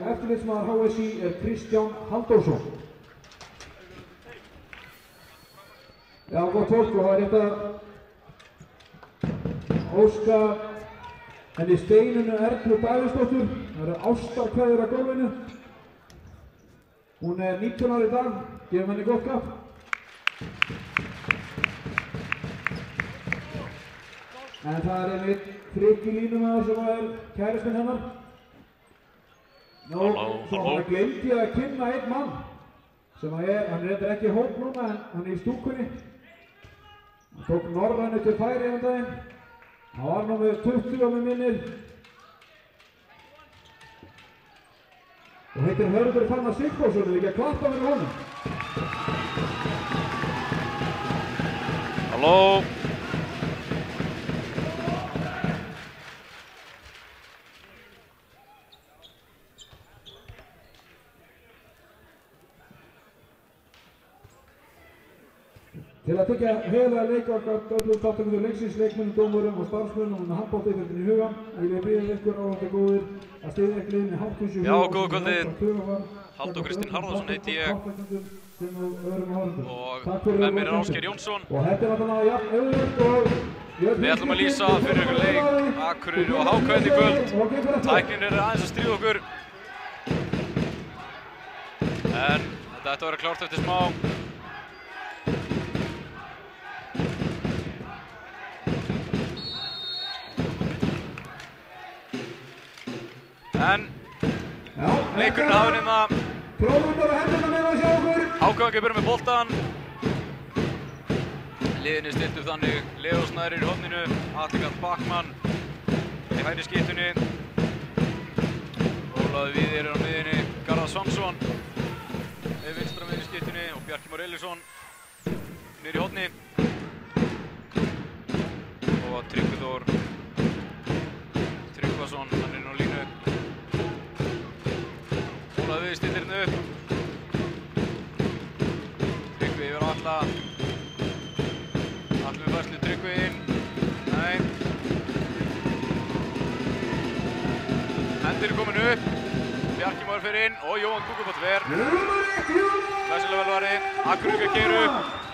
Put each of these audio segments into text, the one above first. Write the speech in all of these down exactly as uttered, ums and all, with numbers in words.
eftirlitsmaður H S I er Kristján Halldórsson. Já, gott fólk, og það er rétt að óska henni Steinunni Erlu Davíðsdóttur. Það eru ástarkveðjur á gólfinu. Hún er nítján ára í dag, gefum henni gott klapp. En það er einmitt Frikki línumæður sem er kærastinn hennar. Nú, svo hann gleymdi ég að kynna einn mann sem að er, hann er reyndar ekki í hóp núna en hann er í stúkunni. Hann tók Norrænu til færi um daginn. Hann var nú með tuttugu með minnir. Og heitir Hörður Fannar Sigfússon, er ekki að klappa fyrir honum. Halló. Til að tekja heiðarlega leikvakart öllum þátttakendur leiksins, leikmönnum, dómurum og starfsmönnum með handboltaíþróttinni í huga, vil ég biðja ykkur áhorfendur góðir að styðja ekki liðið með háttvísu Já, góða kvöldið. Halldór Kristinn Harðarsson heiti ég og með mér er Ásgeir Jónsson. Og þetta er náttúrulega jafn auðvelt og við ætlum að lýsa fyrir ykkur leik Akureyri og H K í kvöld. Tæknin er aðeins að stríða okkur en þetta ætti að vera klárt eftir smá. En leikurinn hafinn hérna. H K ekki byrja með boltan. Liðinni stilt upp þannig Leó Snærir í horninu, Atli Karl Backmann í hægri skeytunni. Ólafur Víðir er á miðjunni, Garðar Svansson með vinstra miðjunni skeytunni og Bjarki Már Elísson niður í horni. Og Tryggvi Þór Tryggvason, hann er inn á línu. Ólafur Víðir stillir hérna upp. Tryggvi yfir á Atla. Atli með færslu, Tryggvi inn. Nei. Hendir er komin upp. Bjarki Már fer inn og Jóhann Kúkubótt ver. Glæsilega velvari. Akureyri keyrir upp.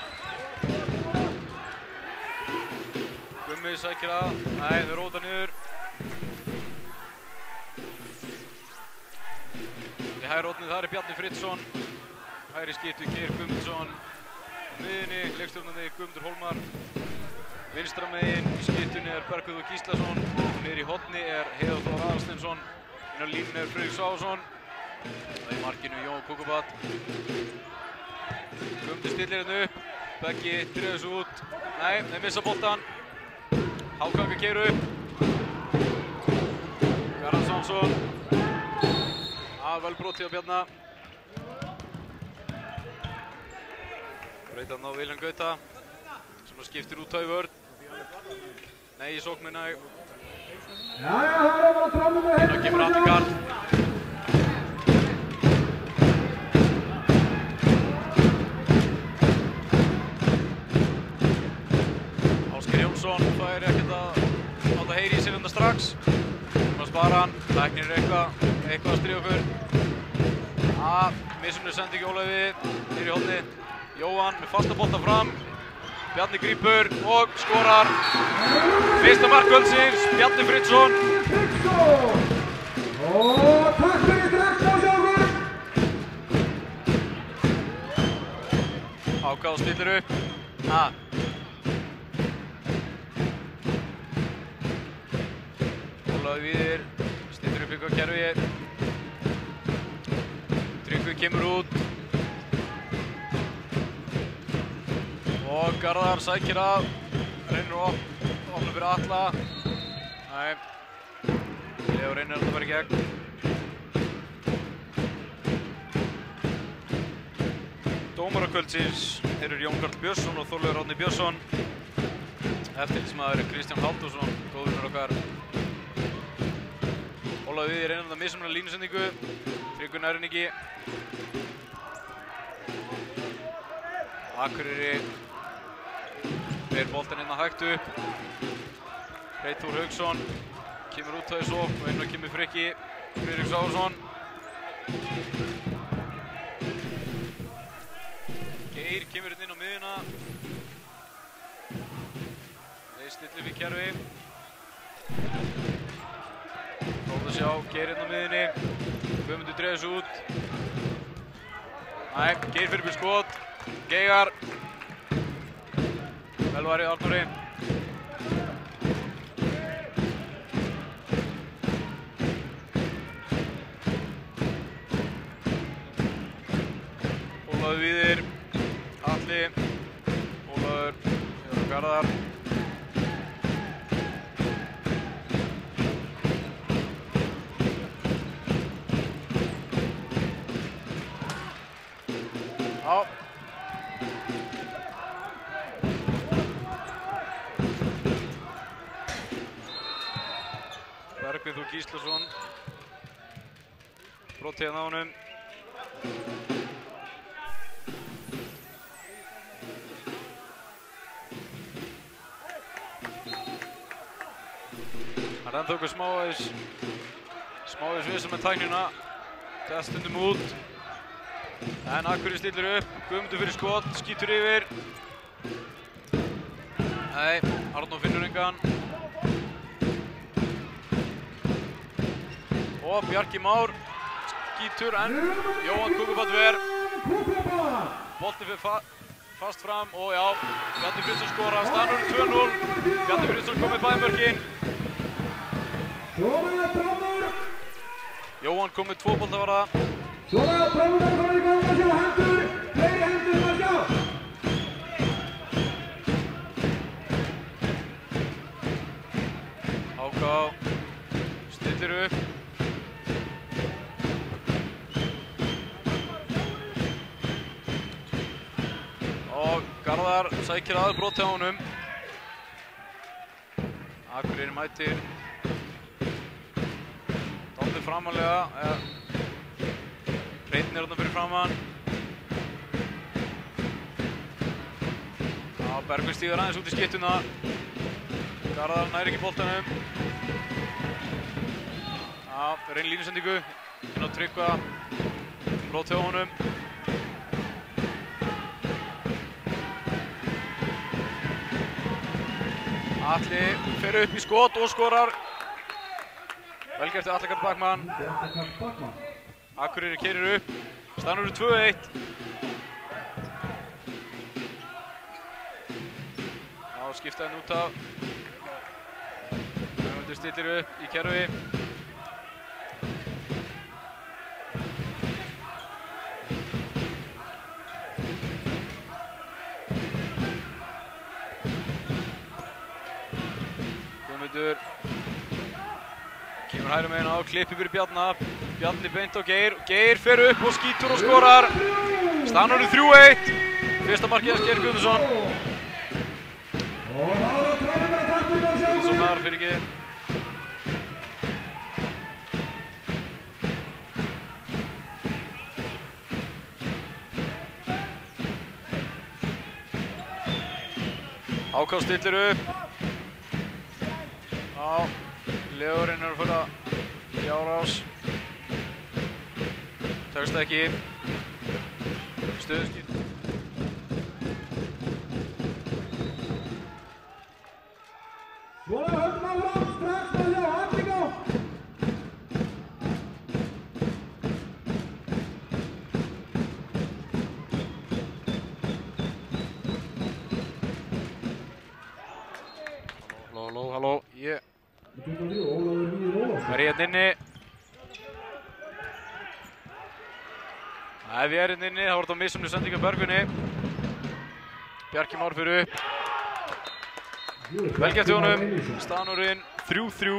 Gummi sækir að. Nei, þau róta niður. Í hægri horni þar er Bjarni Friðsson. Hægri skeytu Geir Guðmundsson. Á miðjunni leikstjórnandi Guðmundur Hólmar. Vinstra megin í skeytunni er Bergþór Gíslason. Og niður í horni er Heiðar Þór Aðalsteinsson. Inn á línunni er Friðrik Svávason. Það í markinu Jóhann Kúkubótt. Guðmundur stillir hérna upp. Beggi dregur þessu út. Nei, þeir missa boltan. H K keyrir upp. Garðar Svansson. Ah, vel brotið á Bjarna. Breytan á Vilhelm Gauta sem skiptir út á í vörn. Nei, í sóknina. Hérna kemur Atli Karl. Ásgeir Jónsson fær ekkert að láta heyri í sér undan strax. Nú að spara hann. Tæknir er eitthvað, eitthvað að stríða okkur. Ah, mismunur sending Ólafi niður í horni. Jóhann með fasta bolta fram. Bjarni grípur og skorar. Fyrsta mark kvöldsins, Bjarni Friðsson. Og takk fyrir þrettán sjókur. H K stillir upp. Ah. Ólafur Víðir stillir upp ykkur kerfi. Tryggvi kemur út. Og Garðar sækir að. Reynir að opna fyrir Atla. Nei. Leó reynir að það fara í gegn. Dómarar kvöldsins eru Jón Karl Björnsson og Þorleifur Árni Björnsson. Eftirlitsmaður er Kristján Halldórsson, góðvinur okkar. Ólafur Víðir reynir að mismunna línusendingu. Tryggvi nær henni ekki. Akureyri ber boltan inn að hægt upp. Freyþór Hauksson kemur út á þessu og inn og kemur Frikki Friðrik Svávason. Geir kemur inn á miðjuna. Þeir stillir við kerfi. Prófum að sjá Geir inn á miðjunni. Guðmundur dreifir sig út. Næ, Geir fyrir byrð skot. Geigar. Velvari Arnóri. Ólafur Víðir. Atli. Ólafur. Jóra Garðar. Já. Bergvin Þór Gíslason. Brotið hérna á honum. Það er ennþá eitthvað smávegis smávegis vesen með tæknina. Test stundum út. En Akureyri stillir upp. Guðmundur fyrir skot, skýtur yfir. Nei, Arnór finnur engan. Og Bjarki Már skýtur en Jóhann Kúkubatver. Bolti fyrir fa fast fram og já, Bjarni Friðsson skorar. Staðan tvö núll. Bjarni Friðsson kom með bæðmörkin. Jóhann kom með tvo bolta var það. Svona, Bróðar komið í gang að sjá hendur, fleiri hendur að sjá. Háká stillir upp. Og Garðar sækir aður brot hjá honum. Akureyri mætir. Dálítið framarlega. Ja. Hreinn er þarna fyrir framann. Já, Bergvin stígur aðeins út í skyttuna. Garðar nær ekki boltanum. Já, reyn línusendingu. Inn á Tryggva. Brot hjá honum. Atli fer upp í skot og skorar. Vel gert til Atli Karl Bakmann. Akureyri keyrir upp. Staðan eru tvö eitt. Já, skipta henni út af. Guðmundur stillir upp í kerfi. Guðmundur kemur hægri megin á, klippir fyrir Bjarna. Bjarni beint á Geir. Geir fer upp og skýtur og skorar. Staðan eru þrjú eitt. Fyrsta markið af Geir Guðmundsson. Guðmundsson þar fyrir Geir. Háká stillir upp. Já, Leorinn er að fara í árás. Tökst ekki. Stöðuskýt. Svona höldum áfram, strax að sjá Atli á. Halló, halló, halló. Ég Ólafur Víðir Ólafsson. er hérna inni. Ef ég er hérna inni, þá er þetta mismunandi sending af Bergvinni. Bjarki Már fyrir upp. Vel gert hjá honum. Staðan orðin þrjú þrjú.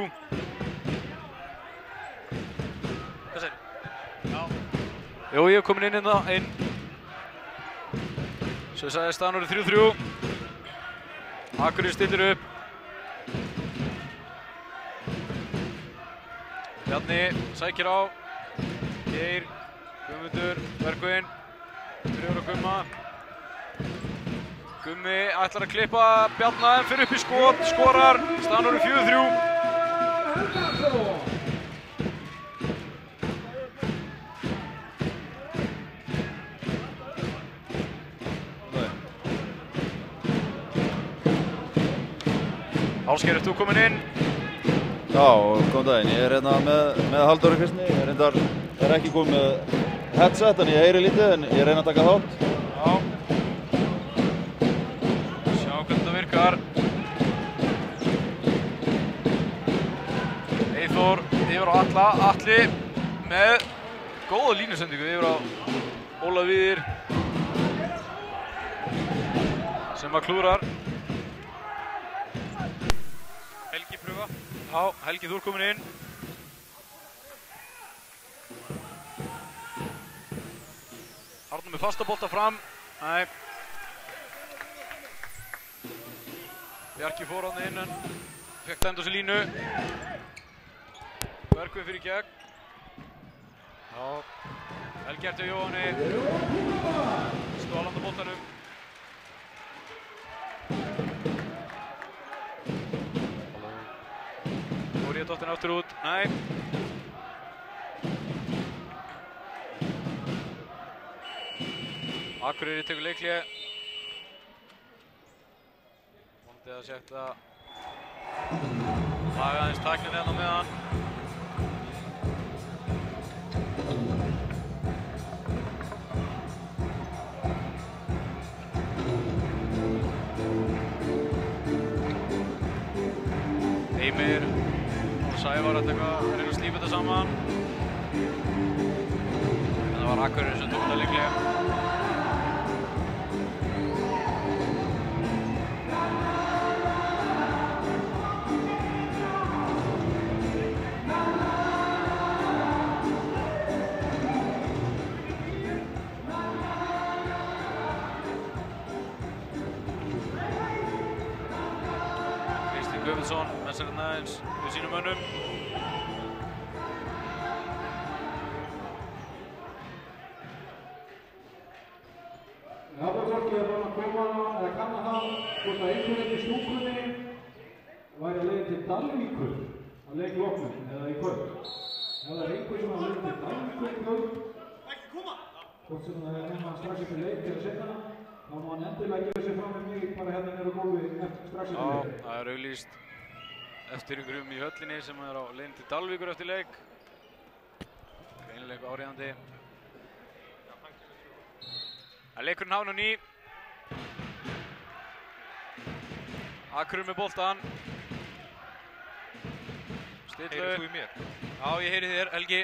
Hvað segir þið? Já. Jú, ég hef komin inn hérna, inn. Svo ég sagði staðan orðin þrjú þrjú. Akureyri stillir upp. Bjarni sækir á. Geir, Guðmundur, Bergvin. Fyrir og Gumma. Gummi ætlar að klippa Bjarna en fyrir upp í skot, skorar. Staðan orðin fjögur þrjú. Ásgeir, ert þú kominn inn? Já, góðan daginn. Ég er hérna með, með Halldóri Kristni. Ég er, reyndar, er ekki komið með headset en ég heyri lítið en ég reyna að taka þátt. Já. Sjá hvernig það virkar. Eyþór yfir á Atla. Atli með góða línusendingu yfir á Ólaf Víðir sem að klúrar. Helgi pröfa. Já, Helgi, þú ert komin inn. Arnur með fasta bolta fram. Nei. Bjarki fór hann inn en fekk dæmd á sig línu. Bergvin fyrir gegn. Já. Helgi eftir Jóhanni. Stólanda boltanum. Þóriði dottin aftur út. Nei. Akureyri tekur leikhlé. Vonandi að sé hægt að laga aðeins tæknin hérna með hann. Heimir og Sævar að reyna að slípa þetta saman. En það var Akureyri sem tók þetta líklega. Guðmundsson messar hérna aðeins við sínum mönnum. Hafnarfólkið er búinn að koma eða kanna það hvort að einhverjum í stúkunni væri að leiða til Dalvíkur að leik loknum eða í kvöld. Ef það er einhver sem að leiða til Dalvíkur í kvöld, hvort sem það er nema strax upp í leik eða seinna, þá má hann endilega gefa sér fram með mig bara hérna nýra á gólfi strax eftir leik. Já, það er auglýst eftir ykkurum í höllinni sem er á leiðin til Dalvíkur eftir leik. Greinilega áríðandi. Það er leikurinn hafn á ný. Akureyri með boltan. Stillu. Heyrið þú í mér? Já, ég heyri þér, Helgi.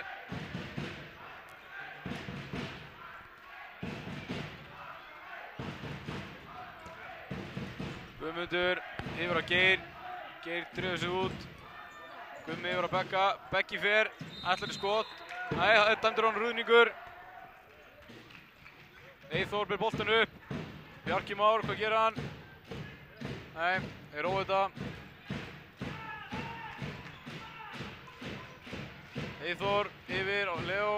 Guðmundur yfir á Geir. Geir dreifir sig út. Gummi yfir á Begga. Beggi fer. Ætlar í skot. Nei, það er dæmdur hann ruðningur. Eyþór ber boltan upp. Bjarki Már, hvað gerir hann? Nei, þeir róa þetta. Eyþór yfir á Leo.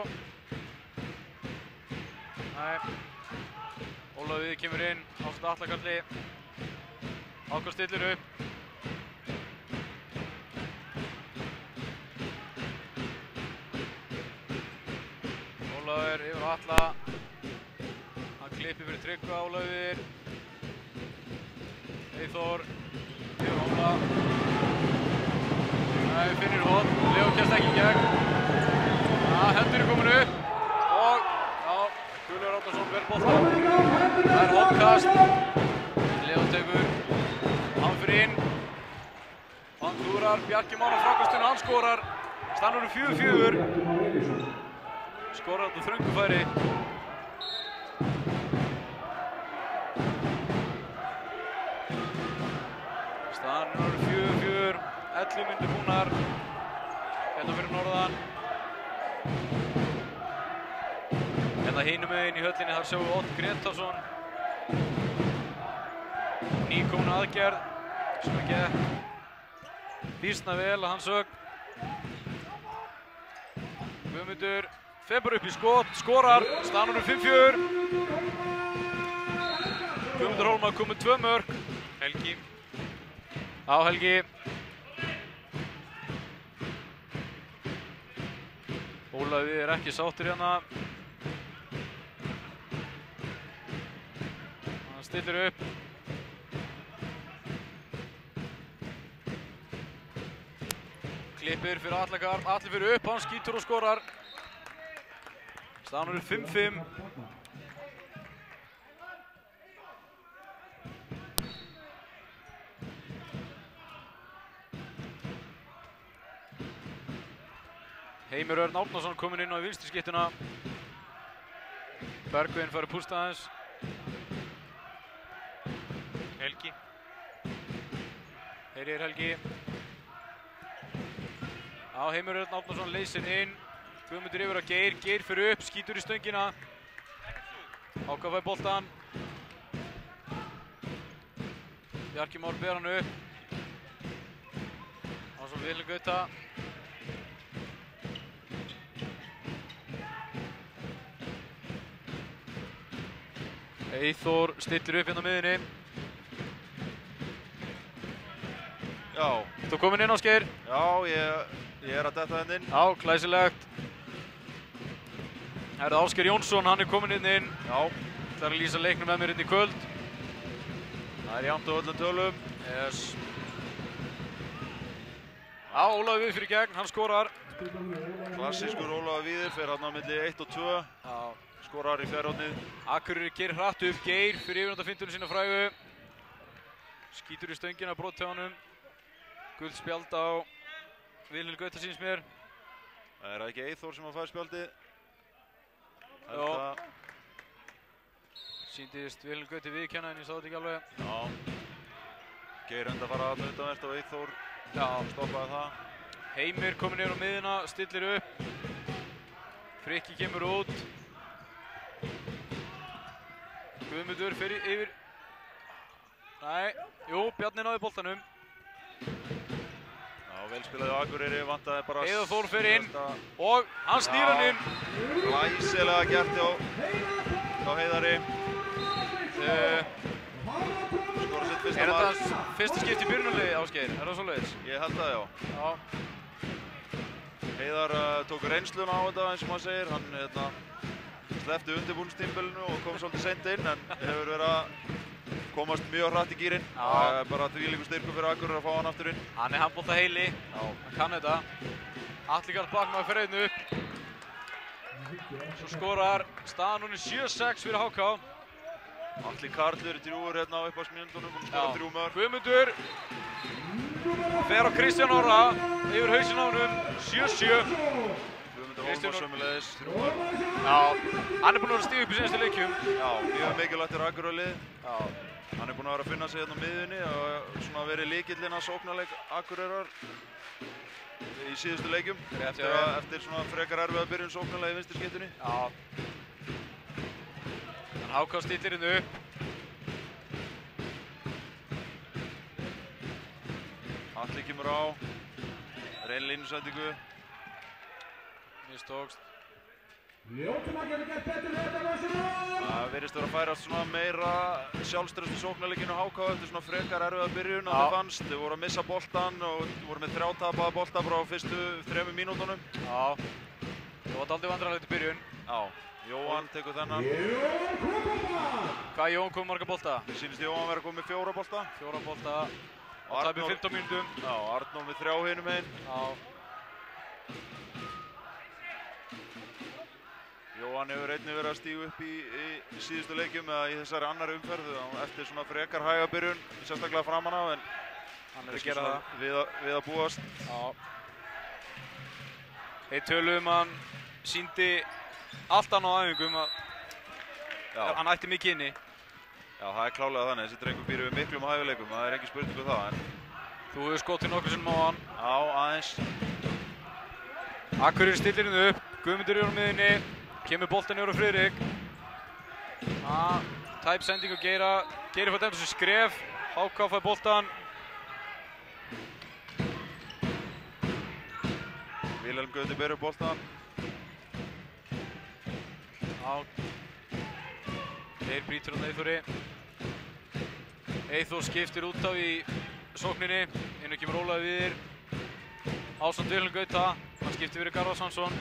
Nei. Ólaf Víðir kemur inn. Ástand Atlakalli. Ákvað stillir upp. Ólafur yfir á Atla. Hann klippi fyrir Tryggva, Ólafur. Eyþór yfir á Óla. Nei, finnir hot. Leo kemst ekki í gegn. Ja, hendur er komin upp. Og, já, Guðlaugur Árnason verður boltan. Það er hotkast. Leo tekur. Hann fyrir inn. Hann klúrar. Bjarki Már á frákastinu. Hann skorar. Staðan er fjögur fjögur. Skorar þetta þröngu færi. Staðan er fjögur fjögur. ellefu mínútur búnar. Hérna fyrir norðan. Hérna hinum megin í höllinni þar sjáum við Odd Grétarsson. Nýkomin aðgerð sem er gekk býsna vel að hans sögn. Guðmundur fer bara upp í skot, skorar, staðan er fimm fjögur. Guðmundur Hólmar kom með tvö mörk. Helgi. Á Helgi. Ólafur Víðir er ekki sáttur hérna. Hann stillir upp. Klippir fyrir Atla Karl, Atli fyrir upp, hann skýtur og skorar. Staðan er fimm fimm. Heimir Örn Árnason kominn inn á í vinstri skyttuna. Bergvin fær að pústa aðeins. Helgi. Heyrir Helgi. Já, Heimir Örn Árnason leysir inn. Guðmundur yfir að Geir, Geir fyrir upp, skýtur í stöngina. Háka fær boltan. Bjarki Már ber hann upp. Ásson Vilhelm Gauta. Eyþór stillir upp hérna á miðunni. Já. Þú kominn inn, Ásgeir? Já, ég, ég er að detta henni inn. Já, glæsilegt. Það er Ásgeir Jónsson, hann er kominn inn inn. Já. Það er að lýsa leiknum með mér inn í kvöld. Það er jafnt á öllum tölum. Yes. Já, Ólafur við fyrir gegn, hann skorar. Klassískur Ólafur Víðir fyrir hann á milli eitt og tvö. Já. Skorar í fjárhóðnið. Akureyri gerir hratt upp, Geir fyrir yfirhundafintunum sína frægu. Skýtur í stöngina, brot hjá honum. Guld spjald á Vilhelm Gauta síns mér. Það er ekki Eyþór sem að fæða spjaldið. Já. Sýndist Vilhelm Gauti viðkenna en ég sá þetta ekki alveg. Já. Geir enda að fara að utanvert og Eyþór Já. stoppaði það. Heimir kominn yfir á miðuna, stillir upp. Frikki kemur út. Guðmundur fyrir yfir. Nei, jú, Bjarni náði boltanum. Já, vel spilaði á Akureyri, vantaði bara... Heiðar Þór fyrir inn og hann snýr hann inn. Glæsilega gert hjá, hjá Heiðari. Uh, Skora sitt fyrsta er mark. þetta fyrsta skipt í byrjunarliði, Ásgeir? Er það svoleiðis? Ég held það, já. Já. Heiðar uh, tók reynsluna á þetta, eins og maður segir. Hann hérna, sleppti undirbúningstímabilinu og kom svolítið seint inn, en hefur verið að komast mjög hratt í gírinn. Það er bara þvílíkur styrkur fyrir Akureyri að fá hann aftur inn. Hann er handbolta heili. Já. Hann kann þetta. Atli Karl bakmaður fyrir einu upp. Svo skorar staðan núna sjö sex fyrir H K. Atli Karl er í drjúgur hérna á upphafsmínútunum, búinn að skora þrjú mörk. Guðmundur fer á Kristján Orra yfir hausinn á honum, sjö sjö. Guðmundur Hólmar sömuleiðis, þrjú mörk. Já, hann er búinn að vera stíð upp í síðustu leikjum. Já, mjög mikilvægt fyrir Akureyri. Já. Hann er búinn að vera að finna sig hérna á miðjunni og svona verið lykillinn að sóknarleik Akureyrar í síðustu leikjum. Eftir, að, eftir svona frekar erfið að byrjun sóknarlega í vinstri skyttunni. Já. Hann H K stillir henni upp. Atli kemur á. Reyn línusendingu. Mistókst. Það virðist vera að færast svona meira sjálfströst í sóknarleikinu H K eftir svona frekar erfiða byrjun að þið fannst. Þið voru að missa boltan og voru með þrjá tapaða bolta frá fyrstu þremur mínútonum. Já. Það var dálítið vandræðalegt í byrjun. Já. Jóhann tekur þennan. Hvað Jóhann kom marga bolta? Mér sýnist Jóhann vera komið með fjóra bolta. Fjóra bolta. Á tæpum fimmtán mínútum. Já, Arnór með þrjá hinum einn. Já. Jóhann hefur einnig verið að stíga upp í, í, í síðustu leikjum eða í þessari annari umferðu eftir svona frekar hæga byrjun, sérstaklega framan af, en hann er að gera það. Við að, við að búast. Já. Eitt tölum hann sýndi allt annað á æfingum að Já. hann ætti mikið inni. Já, það er klálega þannig. Þessi drengur býr við miklum hæfileikum, það er engin spurning um það. En... Þú hefur skotið nokkur sinnum á hann. Já, aðeins. Akureyri stillir henni upp, Guðmundur er á miðjunni. Kemur boltan yfir á Friðrik. Ah, tæp sending á Geira. Geiri fær dæmt þessu skref. H K fær boltan. Vilhelm Gauti ber upp boltan. Já. Geir brýtur hann Eyþóri. Eyþór skiptir út á í sókninni. Inn og kemur Ólafur Víðir. Ásamt Vilhelm Gauta. Hann skiptir fyrir Garðar Svansson.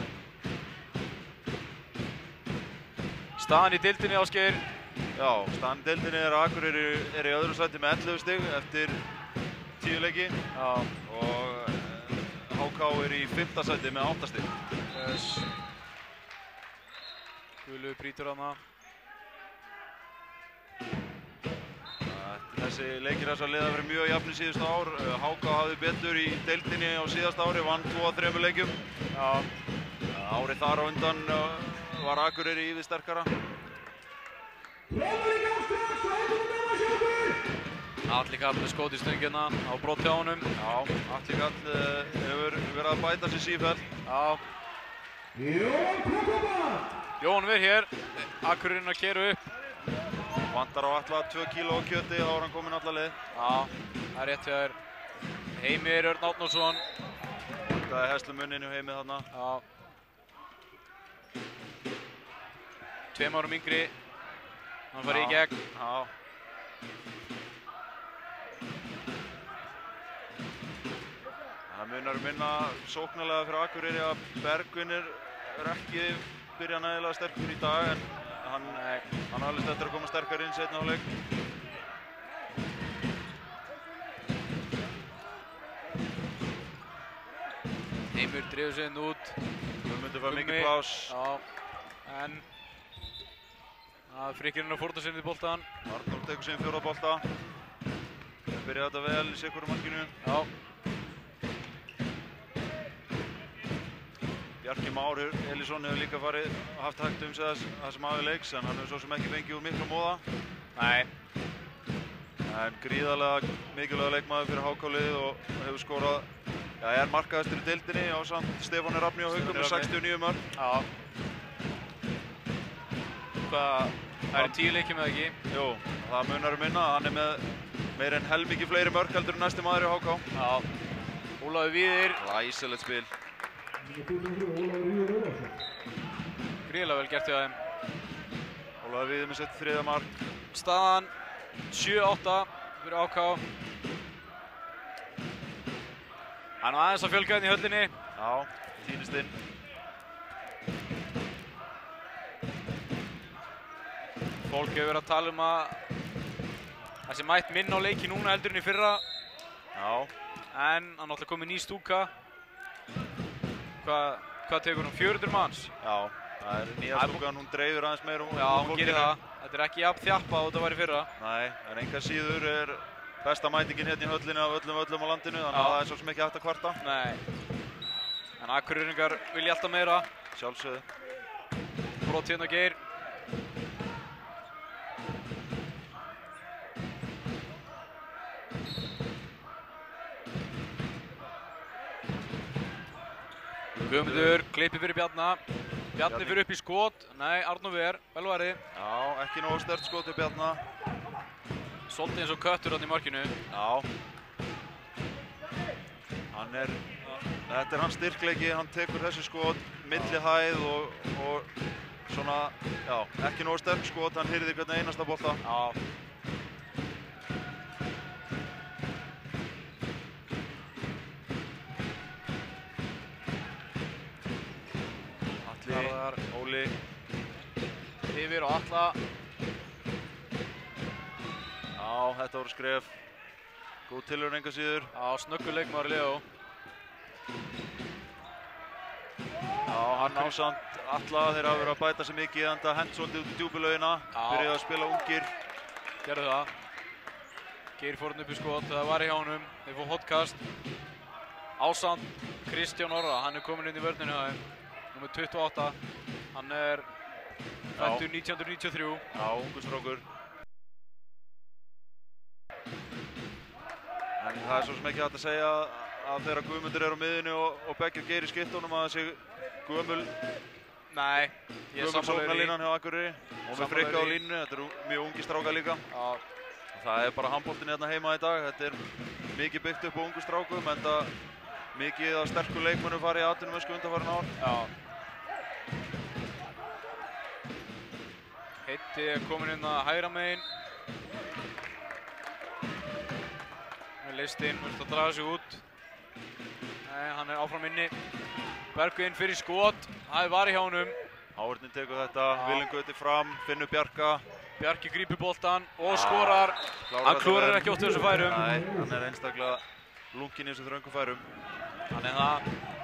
Staðan í deildinni, Ásgeir. Já, staðan í deildinni er að Akureyri er í öðru sæti með ellefu stig eftir tíu leiki. Já. Og K er í fimmta sæti með átta stig. Yes. Gulu brýtur hana. Þessi leikir þess að liða verið mjög jafn í síðustu ár. H K hafði betur í deildinni á síðasta ári, vann tvo af þremur leikjum. Já. Árið þar á undan var Akureyri ívið sterkara. Atli Karl með skot í stöngina á brott hjá honum. Já, Atli Karl hefur verið að bæta sér sífellt. Já. Jón Ver hér. Akureyrin að keyra upp. Vantar á Atla tvö kíló á kjöti, þá er hann kominn alla leið. Já, það er rétt hjá þér. Heimir Örn Árnason. Það er heslumunnin hjá Heimi þarna. Já. Tveim árum yngri. Hann farið í gegn. Já. Það munar minna sóknarlega fyrir Akureyri að Bergvin er ekki byrjað nægilega sterkur í dag, en hann, hann alveg eftir að koma sterkar inn seinna á leik. Heimur dreifur sig inn út. Guðmundur fær mikið plás. Já, en að Frikkirinn að fórna sinni í boltan. Arnór tekur sinn fjórða bolta. Byrjaði þetta vel í sikkurum markinu. Já. Bjarki Már Elísson hefur líka farið haft hægt um sig það sem hafi leiks, en hann hefur svo sem ekki fengið úr miklu móða. Nei. En gríðarlega mikilvægur leikmaður fyrir H K-liðið og hefur skorað, já, er markahæstur í deildinni ásamt Stefáni Rafni og Haugum með sextíu og níu mörk. Já. Hvað, það eru tíu leikir með ekki? Jú, það munar um minna. Hann er með meir en helmingi fleiri mörk heldur en næsti maður í H K. Já. Ólafur Víðir. Glæsilegt spil. Gríðarlega vel gert hjá þeim. Ólafur Víðir með sitt þriðja mark. Staðan sjö átta fyrir H K. Hann var aðeins að fjölga henni í höllinni. Já, týnist inn. Fólk hefur verið að tala um að það sé mætt minna á leiki núna heldur en í fyrra. Já. En hann náttúrulega komið ný stúka. Hvað, hvað tekur hún? fjögur hundruð manns? Já, það er nýja stúkan, hún dreifir aðeins meir um Já, hún gerir það. Þetta er ekki jafn þjappa og þetta var í fyrra. Nei, en enga síður er besta mætingin hérna í höllinni af öllum öllum á landinu, þannig að það er svo sem ekki hægt að kvarta. Nei. En Akureyringar vilja alltaf meira. Sjálfsögðu. Brot hérna Geir. Guðmundur klippir fyrir Bjarna. Bjarni fyrir upp í skot. Nei, Arnór Ver, velværi. Já, ekki nógu sterkt skot til Bjarna. Svolítið eins og köttur hann í markinu. Já. Hann er, þetta er hans styrkleiki, hann tekur þessi skot, milli hæð og, og svona, já, ekki nógu sterk skot, hann hirðir hvern einasta bolta. Já. Garðar, Óli. Yfir og Atla. Já, þetta voru skref. Góð tilraun enga síður. Já, snöggur leikmaður Leo. Já, hann ásamt Atla, þeir hafa verið að bæta sig mikið, enda hent svolítið út í djúpulaugina. Byrjaði að spila ungir. Gerðu það. Geir fór hann upp í skot, það var í hjá honum. Þeir fór hotkast. Ásamt Kristján Orra, hann er komin inn í vörninu hjá þeim. Númer tuttugu og átta, hann er fæddur nítján hundruð níutíu og þrjú. Já, ungur strákur. En það er svo sem ekki hægt að segja að þegar Guðmundur er á miðinu og, og Beggi og Geir í skiptunum að þessi gömul Nei, ég er gömul sóknarlínan hjá Akureyri og með Frikka á línu, þetta eru mjög ungi strákar líka. Já. Það er bara handboltinn hérna heima í dag, þetta er mikið byggt upp á ungu strákum, enda mikið af sterkur leikmönnum farið í atvinnumennsku undanfarin ár. Já. Heitti er komin inn að hægra megin. Með listinn, verður að draga sig út. Nei, hann er áfram inni. Bergvin fyrir skot, það er varið hjá honum. Hávörnin tekur þetta, Willum Gauti fram, finnur Bjarka. Bjarki grípur boltan og skorar. Hann klúrar ekki oft þessu færum. Nei, hann er einstaklega lunginn í þessu þröngu færum. Þannig það.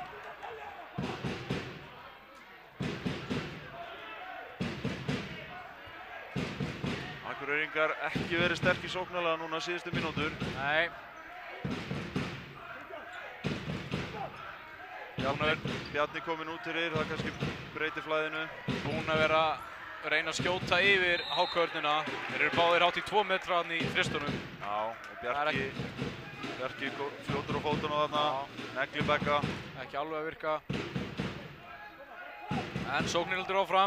Akureyringar ekki verið sterk í sóknarlega núna síðustu mínútur. Nei. Bjarni, Bjarni kominn út fyrir, það kannski breytir flæðinu. Búinn að vera að reyna að skjóta yfir hákörnuna. Þeir eru báðir hátt í tvo metra þarna í þristunum. Já, og Bjarki, Bjarki fljótur á fótunum þarna, neglir Begga. Ekki alveg að virka. En sóknin heldur áfram.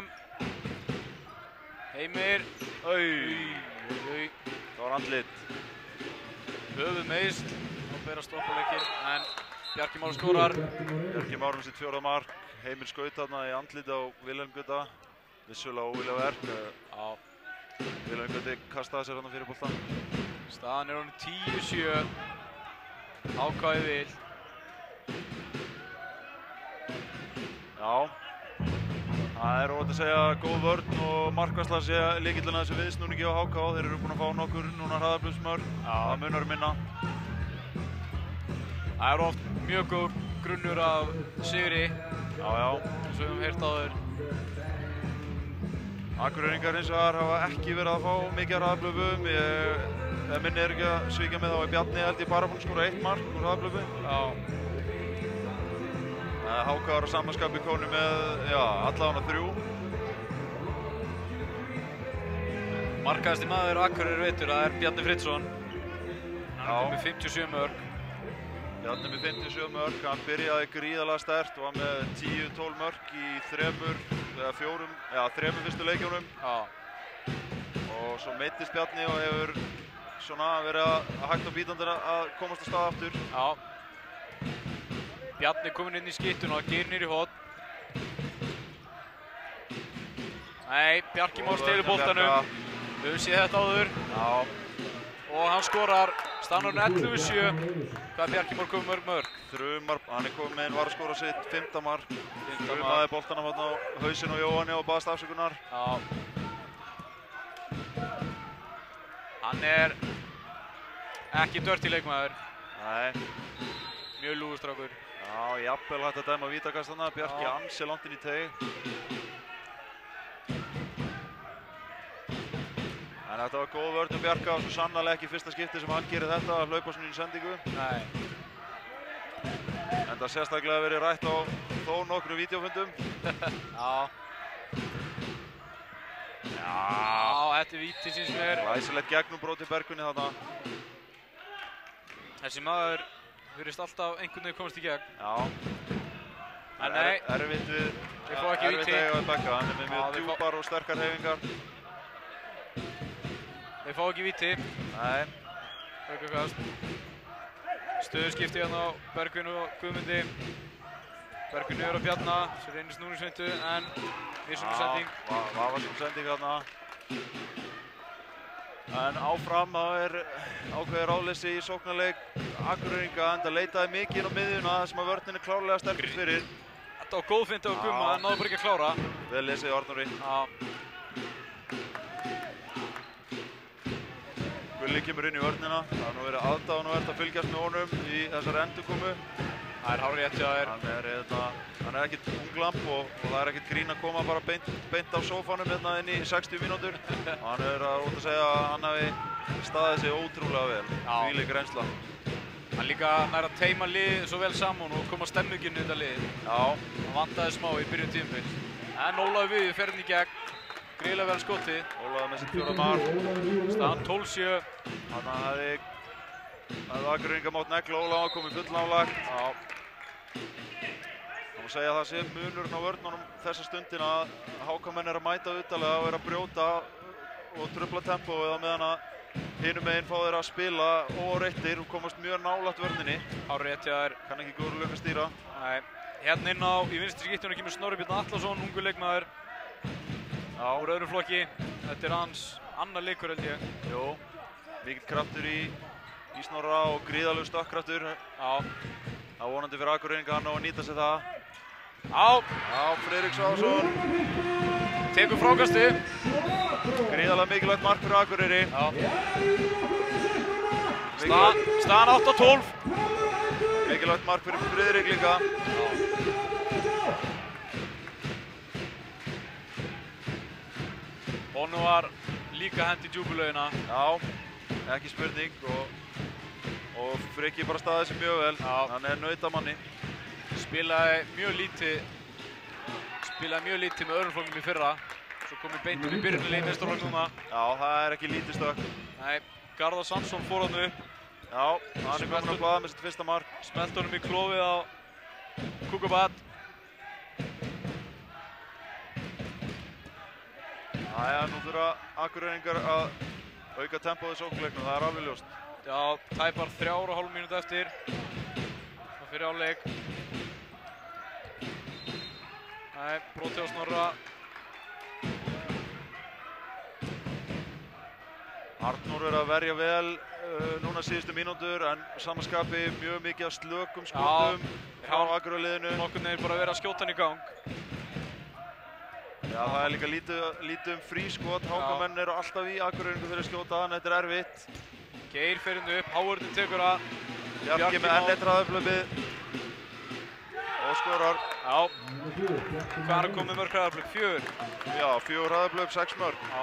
Heimir. Au, au, au. Það var andlit. Höfuð meist. Þá ber að stoppa leikinn, en Bjarki Már skorar. Bjarki Már með sitt fjórða mark. Heimir skaut þarna í andlit á Vilhelm Gutta. Vissulega óvilja verk. Já. Vilhelm Gutti kastaði sér þarna fyrir boltan. Staðan er honum tíu sjö. Hákaði vil. Já. Það er óvægt að segja góð vörn og markvarsla sé lykillinn að þessu viðsnúningi á H K. Þeir eru búin að fá nokkur núna hraðaflugmörk. Það munar um minna. Það er oft mjög góð grunnur af sigri. Já, já. Eins og við höfum heyrt áður. Akureyringar hins vegar hafa ekki verið að fá mikið af hraðaflugum. Ég minni er ekki að svíkja mig þá er Bjarni held ég bara búin að skora eitt mark úr hraðaflugu. Já. H K var á samanskapi konu með, já, allavega þrjú. Markaðasti maður Akureyrar veitur, það er Bjarni Friðsson. Hann er með fimmtíu og sjö mörk. Bjarni með fimmtíu og sjö mörk, hann byrjaði gríðarlega sterkt og var með tíu til tólf mörk í þremur, eða fjórum, eða þremur fyrstu leikjónum. Já. Og svo meiddist Bjarni og hefur svona verið að hægt á bítandi að komast á stað aftur. Já. Bjarni kominn inn í skyttuna og Geir niður í horn. Nei, Bjarki Már stelur boltanum. Við höfum séð þetta áður. Já. Og hann skorar. Staðan ellefu sjö. Hvað er Bjarki Már komið mörg mörg? Þrumar, hann er komið með einn, var að skora sitt fimmta mark. Þrumaði boltanum á hausinn á Jóhanni og baðast afsökunar. Já. Hann er ekki dirty leikmaður. Nei. Mjög lúgur strákur. Já, jafnvel hægt að dæma vítakast þarna. Bjarki ansi langt inn í teig. En þetta var góð vörn um Bjarka og svo sannarlega ekki fyrsta skipti sem hann gerir þetta að hlaupa svona í sendingu. Nei. En það sérstaklega verið rætt á þó nokkrum vídeófundum. Já. Já, þetta er víti síns mér. Glæsilegt gegnumbrot í Bergunni þarna. Þessi maður virðist alltaf einhvern veginn komast í gegn. Já. En nei. Erfitt við, Við fá ekki víti. Erfitt að eiga við Begga, hann er með mjög djúpar og sterkar hreyfingar. Þeir fá ekki víti. Nei. Haukakast. Stöðuskipti hérna á Bergvin og Guðmundi. Bergvin yfir á Bjarna, sem reynir snúningsvindu, en missunnsending. Já, vafasum sending þarna. En áfram, það er ákveðið ráðleysi í sóknarleik Akureyringa, enda leitaði mikið inn á miðjuna þar sem að vörnin er klárlega sterkust fyrir. Þetta var góð finta á Gumma, en náðu bara ekki að klára. Vel lesið Arnóri. Já. Gulli kemur inn í vörnina. Það har nú verið aðdáunarvert að fylgjast með honum í þessari endurkomu. Það er hárrétt hjá þér. Hann er, hérna, hann er ekkert unglamp og, og það er ekkert grín að koma bara beint, beint á sófanum hérna inn í sextíu mínútur. Hann er að út að segja að hann hafi staðið sig ótrúlega vel. Þvílík reynsla. Hann líka nær að teima lið svo vel saman og koma stemminginn í þetta lið. Já. Hann vantaði smá í byrjun tímabils. En Ólafur Viðar fer inn í gegn. Gríðarlega vel skotið. Ólafur með sitt fjórða mark. Staðan tólf sjö. Þannig að hefði Akureyringar mátt negla Ólafur, komið full nálægt. Já. Það má segja að það sé munurinn á vörnunum þessa stundina að H K-menn er að mæta utalega og er að brjóta og trufla tempóið á meðan að hinum meginn fá þeir að spila óáreittir og komast mjög nálægt vörninni. Hárrétt hjá þér. Kann ekki góður lög að stýra. Nei. Hérna inn á í vinstri skiptunum kemur Snorri Björn Atlason, ungur leikmaður. Já. Úr öðrum flokki. Þetta er hans annar leikur held ég. Jó. Mikill kraftur í, í Snorra og gríðarlegur stökkkraftur. Já. Það er vonandi fyrir Akureyringa hann á að nýta sér það. Já. Já, Friðrik Svansson. Tekur frákasti. Gríðarlega mikilvægt mark fyrir Akureyri. Já. Staðan átta tólf. Mikilvægt Mikilvægt mark fyrir Friðrik líka. Honum var líka hendi djúpulaugina. Já, ekki spurning og, og Frikki bara staðið sig mjög vel. Já. Hann er nautamanni. Spilaði mjög lítið, spilaði mjög lítið með öðrum flokknum í fyrra. Svo komið beint upp í byrjunarliði í meistaraflokk núna. Já, það er ekki lítið stökk. Nei, Garðar Samson fór hann upp. Já, hann er komin á blaða með sitt fyrsta mark. Smelt honum í klofið á Kukubat. Jæja, nú þurfa Akureyringar að auka tempóið í sóknarleiknum, það er alveg ljóst. Já, tæpar þrjár og hálf mínútu eftir. Það fyrir áleik. Nei, brotið á Snorra. Arnór er að verja vel uh, núna síðustu mínútur en samanskapi mjög mikið af slökum skotum frá Akureyjarliðinu. Nokkurn veginn bara verið að skjóta hann í gang. Já, það er líka lítið, lítið um frískot. Hákamenn eru alltaf í Akureyringu þegar skjóta hann, þetta er erfitt. Geir fer hérna upp, Háurðin tekur að. Bjarki með enn eitt hraðaflöpið og skorar. Já, hvað er komið mörg hraðaflöp? Fjögur? Já, fjögur hraðaflöp, sex mörg. Já.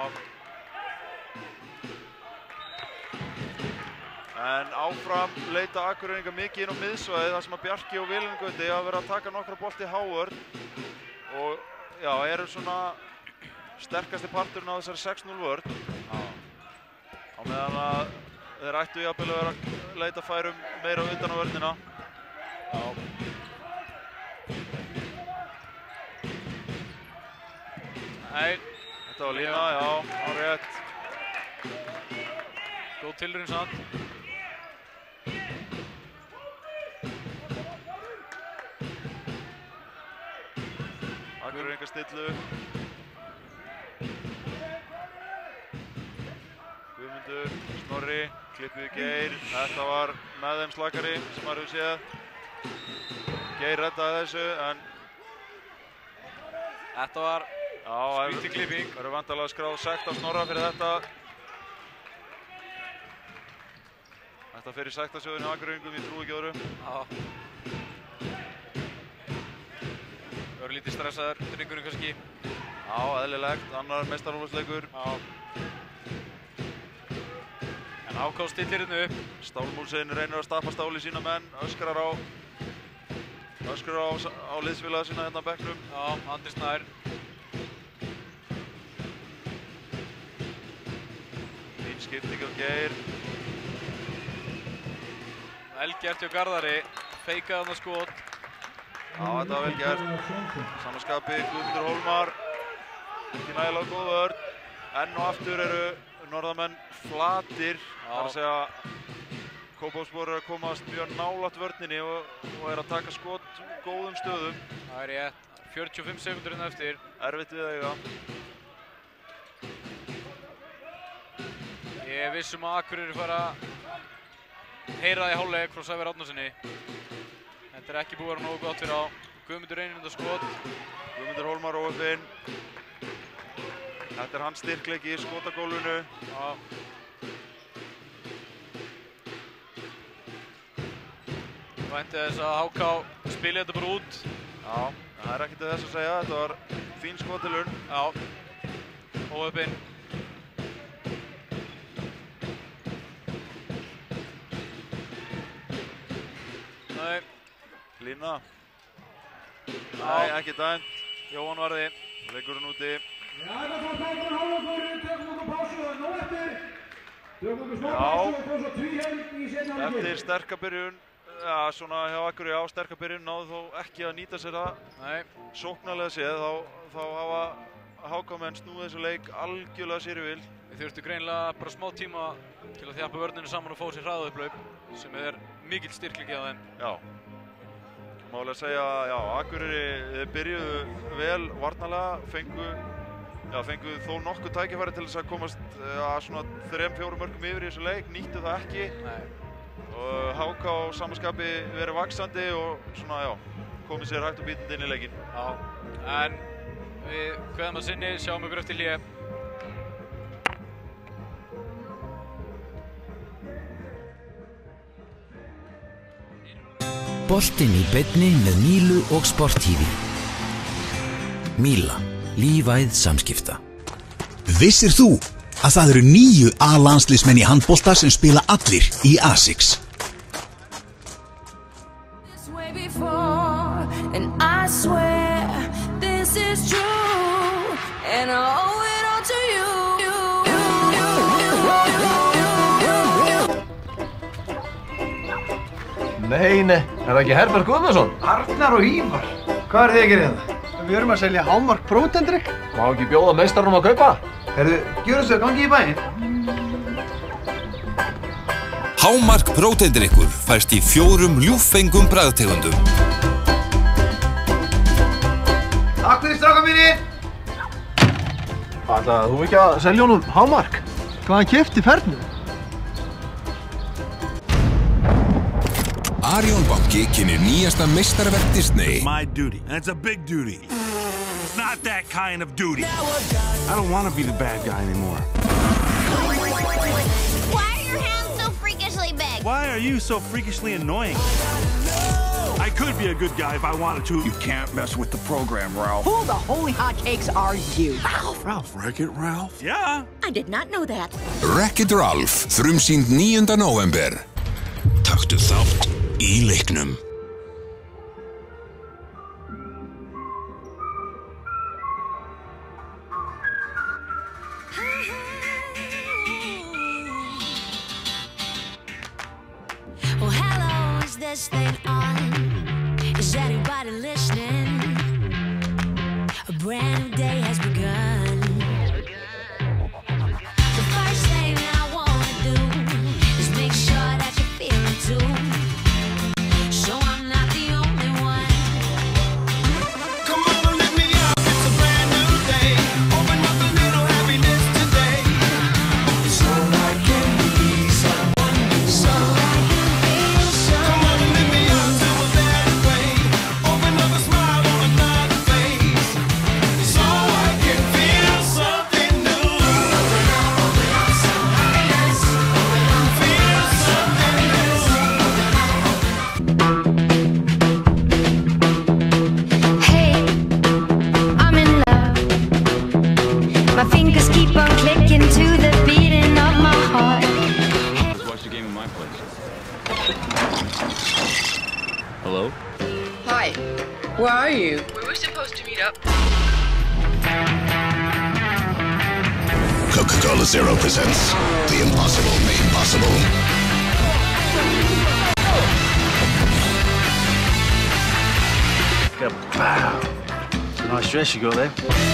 En áfram leita Akureyringar mikið inn á miðsvæðið þar sem að Bjarki og Vilhelm Gauti hafa verið að taka nokkra bolti Háurð og já, eru svona sterkasti parturinn á þessari sex núll vörn. Á meðan að þeir ættu jafnvel að vera að leita færum meira utan á vörnina. Já. Nei. Þetta var lína, já, á rétt. Góð tilraun samt. Akureyringar stillu. Guðmundur, Snorri, klippið Geir. Þetta var með þeim slakari sem maður hefur séð. Geir reddaði þessu en Þetta var skvíti klipping. Það eru vantarlega skráð sekt af Snorra fyrir þetta. Þetta fer í sektasjóðinu Akureyringum, ég trúi ekki öðru. Já. Það eru lítið stressaður, drengurinn kannski. Já, eðlilegt, annar meistaraflokksleikur. Já. En H K stillir hérna upp. Stálmúlsinn reynir að stappa stál í sína menn, öskrar á öskrar á, á liðsfélaga sína hérna á bekknum. Já, Andri Snær. Fín skipting á Geir. Vel gert hjá Garðari, feikaði hann að skot. Já, þetta var vel gert. Samanskapi Guðmundur Hólmar. Ekki nægilega góð vörn. Enn og aftur eru norðamenn flatir. Það er að segja Kópavogsspor er að komast mjög nálægt vörninni og, og er að taka skot góðum stöðum. Það er rétt. fjörutíu og fimm sekúndur hérna eftir. Erfitt við að eiga. Ég er viss um að Akureyri fara að heyra í hálfleik frá Sævar Árnasyni. Þetta er ekki búið að vera nógu gott fyrir á. Guðmundur reynir þetta skot. Guðmundur Hólmar óöfinn. Þetta er hans styrkleiki í skotagólfinu. Já. Vænti þess að H K spili þetta bara út. Já, það er ekkert til þess að segja. Þetta var fín skotilurn. Já. Óöfinn. Nei. Lína. Nei, ekki dæmt. Jóhann Varði. Leikurinn úti. Já, þetta var tækun hálfleikur, við tökum okkur pásu og nú eftir. Tökum okkur smá pásu og kom svo tvíhjörn í seinni hálfleik. Eftir sterka byrjun, ja, svona hjá Akureyri á sterka byrjun, náðu þó ekki að nýta sér það. Nei. Sóknarlega séð, þá, þá hafa H K-menn snúið þessu leik algjörlega sér í vil. Við þurftu greinilega bara smá tíma til að þjappa vörninu saman og fá sér hraðaupphlaup, sem er mikill styrkleiki á þeim. Já. Málega að segja, já, Akureyri byrjuðu vel varnarlega, fengu, já, fengu þó nokkuð tækifæri til þess að komast að svona þrem, fjórum mörgum yfir í þessu leik, nýttu það ekki. Nei. Og H K á samanskapi verið vaxandi og svona, já, komið sér hægt og bítandi inn í leikinn. Já, en við kveðum að sinni, sjáum ykkur eftir hlé. Boltinn í beinni með Mílu og Sport T V. Míla, lífæð samskipta. Vissir þú að það eru níu A-landsliðsmenn í handbolta sem spila allir í ASICS? Nei, nei, er það ekki Herbert Guðmundsson? Arnar og Ívar. Hvað er þið að gera þetta? Við erum að selja Hámark prótendrykk. Má ekki bjóða meistarunum að kaupa? Herðu, gjöru svo, gangi í bæinn. Hámark próteindrykkur fæst í fjórum ljúffengum bragðtegundum. Takk fyrir stráka mínir! Ætlaði þú ekki að selja honum Hámark? Hvað hann keypti fernu? Arion banki kynnir nýjasta meistarverk Disney. My duty, and it's a big duty. It's not that kind of duty. I don't want to be the bad guy anymore. Why are your hands so freakishly big? Why are you so freakishly annoying? I could be a good guy if I wanted to. You can't mess with the program, Ralph. Who the holy hotcakes are you? Ralph. Ralph, Wreck-It Ralph? Yeah. I did not know that. Wreck-It Ralph, frumsýnd níunda nóvember. Taktu þátt í leiknum. Well, hello, is this thing on? Is anybody listening? A brand new day has begun. The first thing I want to do is make sure that you feel it too. So I'm not the only one. Come on and let me out, it's a brand new day. Open up a little happiness today. So I can be someone new. So I can feel someone. Come on and let me out to a better way. Open up a smile on another face. So I can feel something new. Open up, open up some happiness. Open up, feel something new. Hey, I'm in love. My fingers keep on clicking to the beating of my heart. Let's watch the game in my place. Hello? Hi, where are you? We were supposed to meet up. Coca-Cola Zero presents The Impossible Made Possible. Kapow! No stress you go there.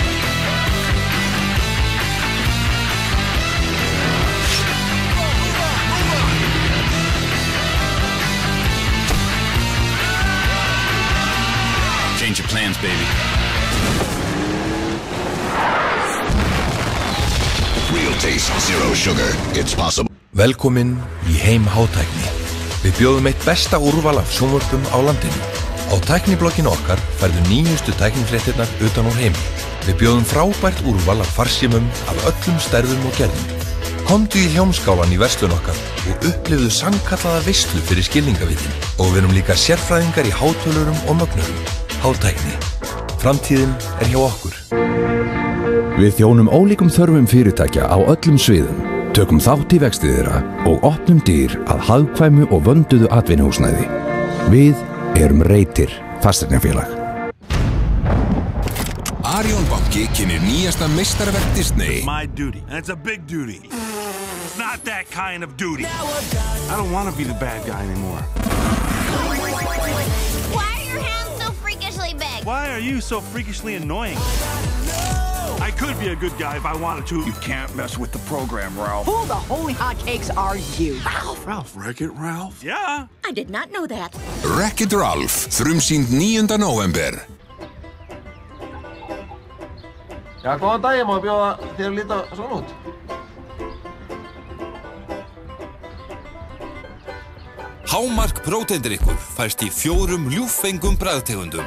Change your plans, baby. Real taste, zero sugar. It's possible. Velkomin í heim hátækni. Við bjóðum eitt besta úrval af sjónvörpum á landinu. Á tækniblogginu okkar færðu nýjustu tæknifréttirnar utan úr heimi. Við bjóðum frábært úrval af farsímum af öllum stærðum og gerðum. Komdu í Hljómskálan í verslun okkar og upplifðu sannkallaða veislu fyrir skilningavitin. Og við erum líka sérfræðingar í hátölurum og mögnurum. Hátækni. Framtíðin er hjá okkur. Við þjónum ólíkum þörfum fyrirtækja á öllum sviðum, tökum þátt í vexti þeirra og opnum dyr að hagkvæmu og vönduðu atvinnuhúsnæði. Við erum Reitir fasteignafélag. Arion banki kynnir nýjasta meistarverk Disney. My duty, and it's a big duty. It's not that kind of duty. I don't want to be the bad guy anymore. Why are your hands so freakishly big? Why are you so freakishly annoying? I could be a good guy if I wanted to. You can't mess with the program, Ralph. Who the holy hotcakes are you? Ralph. Ralph, Wreck-It Ralph? Yeah. I did not know that. Wreck-It Ralph, frumsýnd níunda nóvember. Já, góðan daginn, má ég bjóða þér að líta svona út? Hámark próteindrykkur fæst í fjórum ljúffengum bragðtegundum.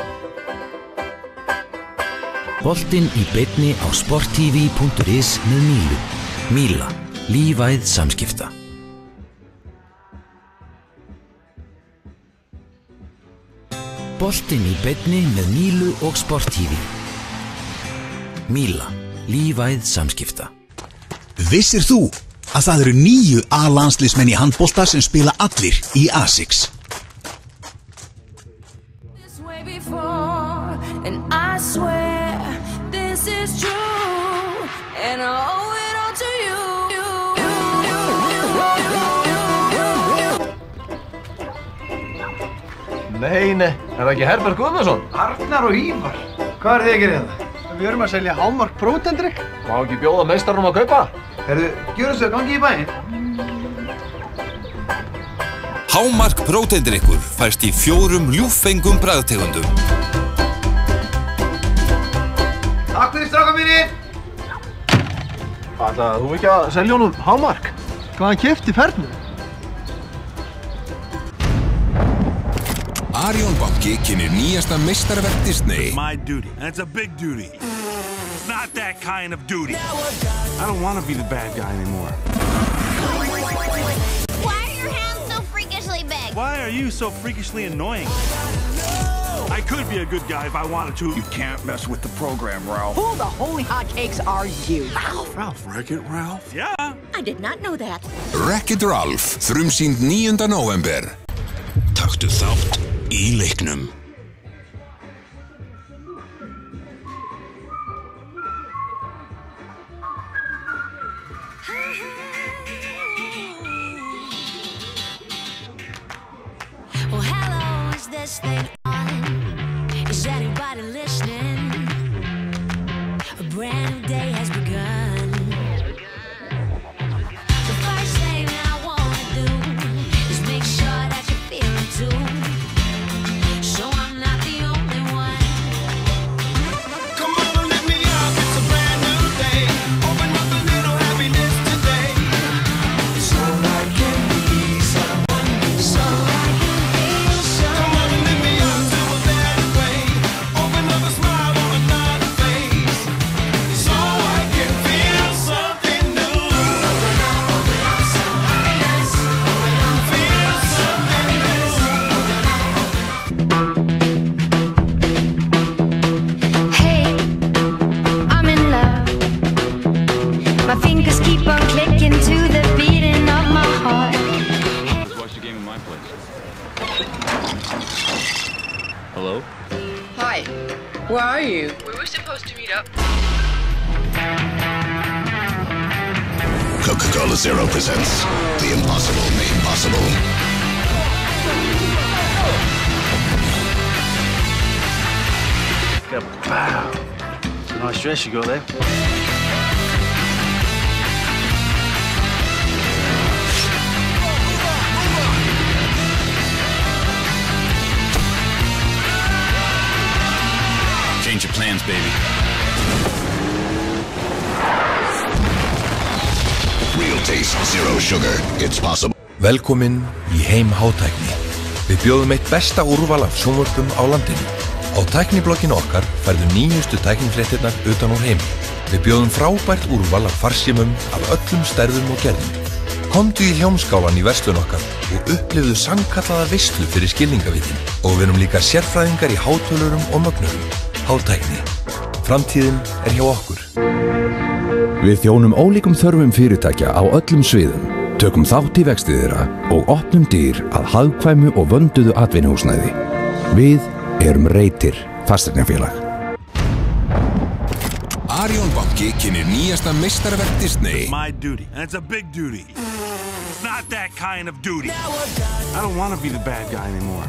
Boltinn í beinni á sporttv punktur is með Mílu. Míla, lífæð samskipta. Boltinn í beinni með Mílu og Sport T V. Míla, lífæð samskipta. Vissir þú að það eru níu A-landsliðsmenn í handbolta sem spila allir í ASICS? And I swear this is true, and I owe it all to you. Nei, nei, er það ekki Herbert Guðmundsson? Arnar og Ívar. Hvað er þið að gera þetta? Við erum að selja Hámark prótendrykk. Má ekki bjóða meistarnum að kaupa? Herðu, gjöru svo, gangi í bæinn. Hámark próteindrykkur fæst í fjórum ljúffengum bragðtegundum. Takk fyrir stráka mínir! Ætlaði þú ekki að selja honum Hámark? Hvað hann keypti fernu? Arion banki kynnir nýjasta meistarverk Disney. My duty. That's a big duty. It's not that kind of duty. I don't want to be the bad guy anymore. Why are your hands so freakishly big? Why are you so freakishly annoying? I could be a good guy if I wanted to. You can't mess with the program, Ralph. Who the holy hotcakes are you? Ralph. Ralph. Wreck-It Ralph? Yeah. I did not know that. Wreck-It Ralph, frumsýnd níunda nóvember. Taktu þátt í leiknum. Well, hello, is this thing on? Is anybody listening? A brand new day has begun. The first thing I wanna do is make sure that you feel it too. So I'm not the only one. Come on, let me out, it's a brand new day. Open up a little happiness today. So I can be someone new. So I can feel someone. Come on, let me out to a better way. Open up a smile on another face. So I can feel something new. Open up, open up some happiness. Open up, feel something new. Hey, I'm in love. My fingers keep on clicking to the beating of my heart. Let's watch the game in my place. Hello? Hi. Where are you? We were supposed to meet up. Coca-Cola Zero presents The Impossible Made Possible. Wow. No stress, you go there. Change your plans, baby. Real taste, zero sugar. It's possible. Velkomin í heim hátækni. Við bjóðum eitt besta úrval af sjónvörpum á landinu. Á tækniblogginu okkar færðu nýjustu tæknifréttirnar utan úr heimi. Við bjóðum frábært úrval af farsímum af öllum stærðum og gerðum. Komdu í hljómskálan í verslun okkar og upplifðu sannkallaða veislu fyrir skilningavitin. Og við erum líka sérfræðingar í hátölurum og mögnurum. Hátækni. Framtíðin er hjá okkur. Við þjónum ólíkum þörfum fyrirtækja á öllum sviðum, tökum þátt í vexti þeirra og opnum dyr að hagkvæmu og vönduðu atvinnuhúsnæði. Við erum Reytir fasteignafélag. Arion banki kynnir nýjasta meistarverk Disney. My duty. That's a big duty. It's not that kind of duty. I don't want to be the bad guy anymore.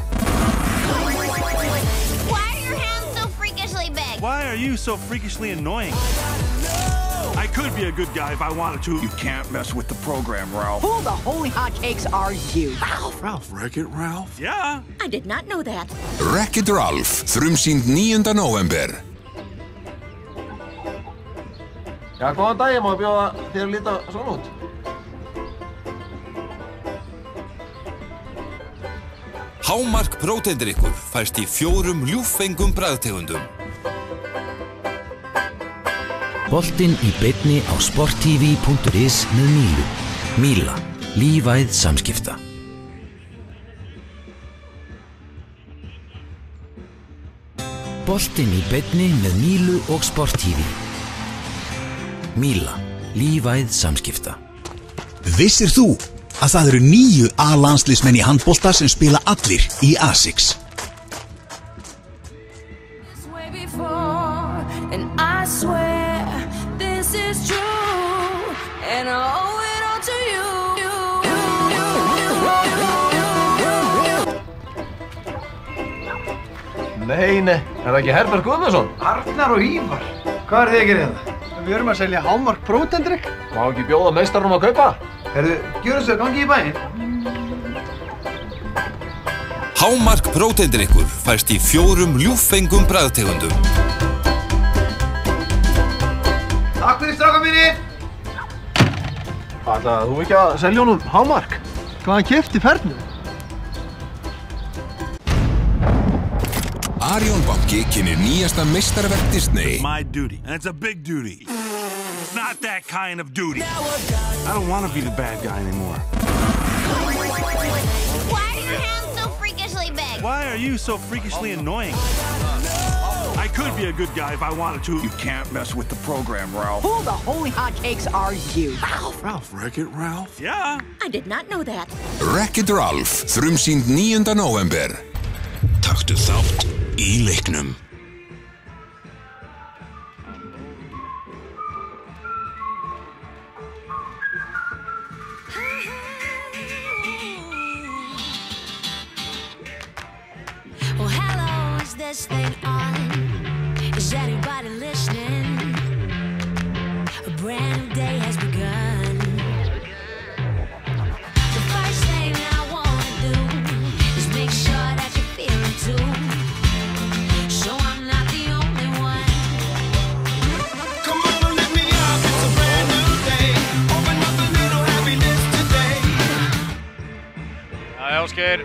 Why are your hands so freakishly big? Why are you so freakishly annoying? I could be a good guy if I wanted to. You can't mess with the program, Ralph. Who the holy hotcakes are you? Ralph. Ralph. Wreck-It Ralph? Yeah. I did not know that. Wreck-It Ralph, frumsýnd níunda nóvember. Já, góðan dag, ég má bjóða þér að líta svona út. Hámark próteindrykkur fæst í fjórum ljúffengum bragðtegundum. Boltinn í beinni á sporttv punktur is með Mílu. Míla, lífæð samskipta. Boltinn í beinni með Mílu og Sport T V. Míla, lífæð samskipta. Vissir þú að það eru níu A-landsliðsmenn í handbolta sem spila allir í ASICS? And I swear this is true, and I owe it all to you. Nei, nei, er það ekki Herbert Guðmundsson? Arnar og Ívar. Hvað er þið að gera hérna? Við erum að selja Hámark prótendrykk. Má ekki bjóða meistaranum að kaupa? Herðu, gjöru svo, gangi í bæinn. Hámark próteindrykkur fæst í fjórum ljúffengum bragðtegundum. Takk fyrir stráka mínir! Ætlaði þú ekki að selja honum Hámark? Hvað hann keypti fernu? Arion banki kynnir nýjasta meistarverk Disney. My duty, and it's a big duty. Not that kind of duty. I don't want to be the bad guy anymore. Why are your hands so freakishly big? Why are you so freakishly annoying? I could be a good guy if I wanted to. You can't mess with the program, Ralph. Who the holy hotcakes are you? Ralph. Ralph, Wreck-It Ralph? Yeah. I did not know that. Wreck-It Ralph, frumsýnd níunda nóvember. Taktu þátt í leiknum. Well, hello, is this thing on? Is anybody listening? A brand new day has begun. The first thing I wanna do is make sure that you feel it too. So I'm not the only one. Come on and let me out, it's a brand new day. Open up a little happiness today. Jæja, Ásgeir.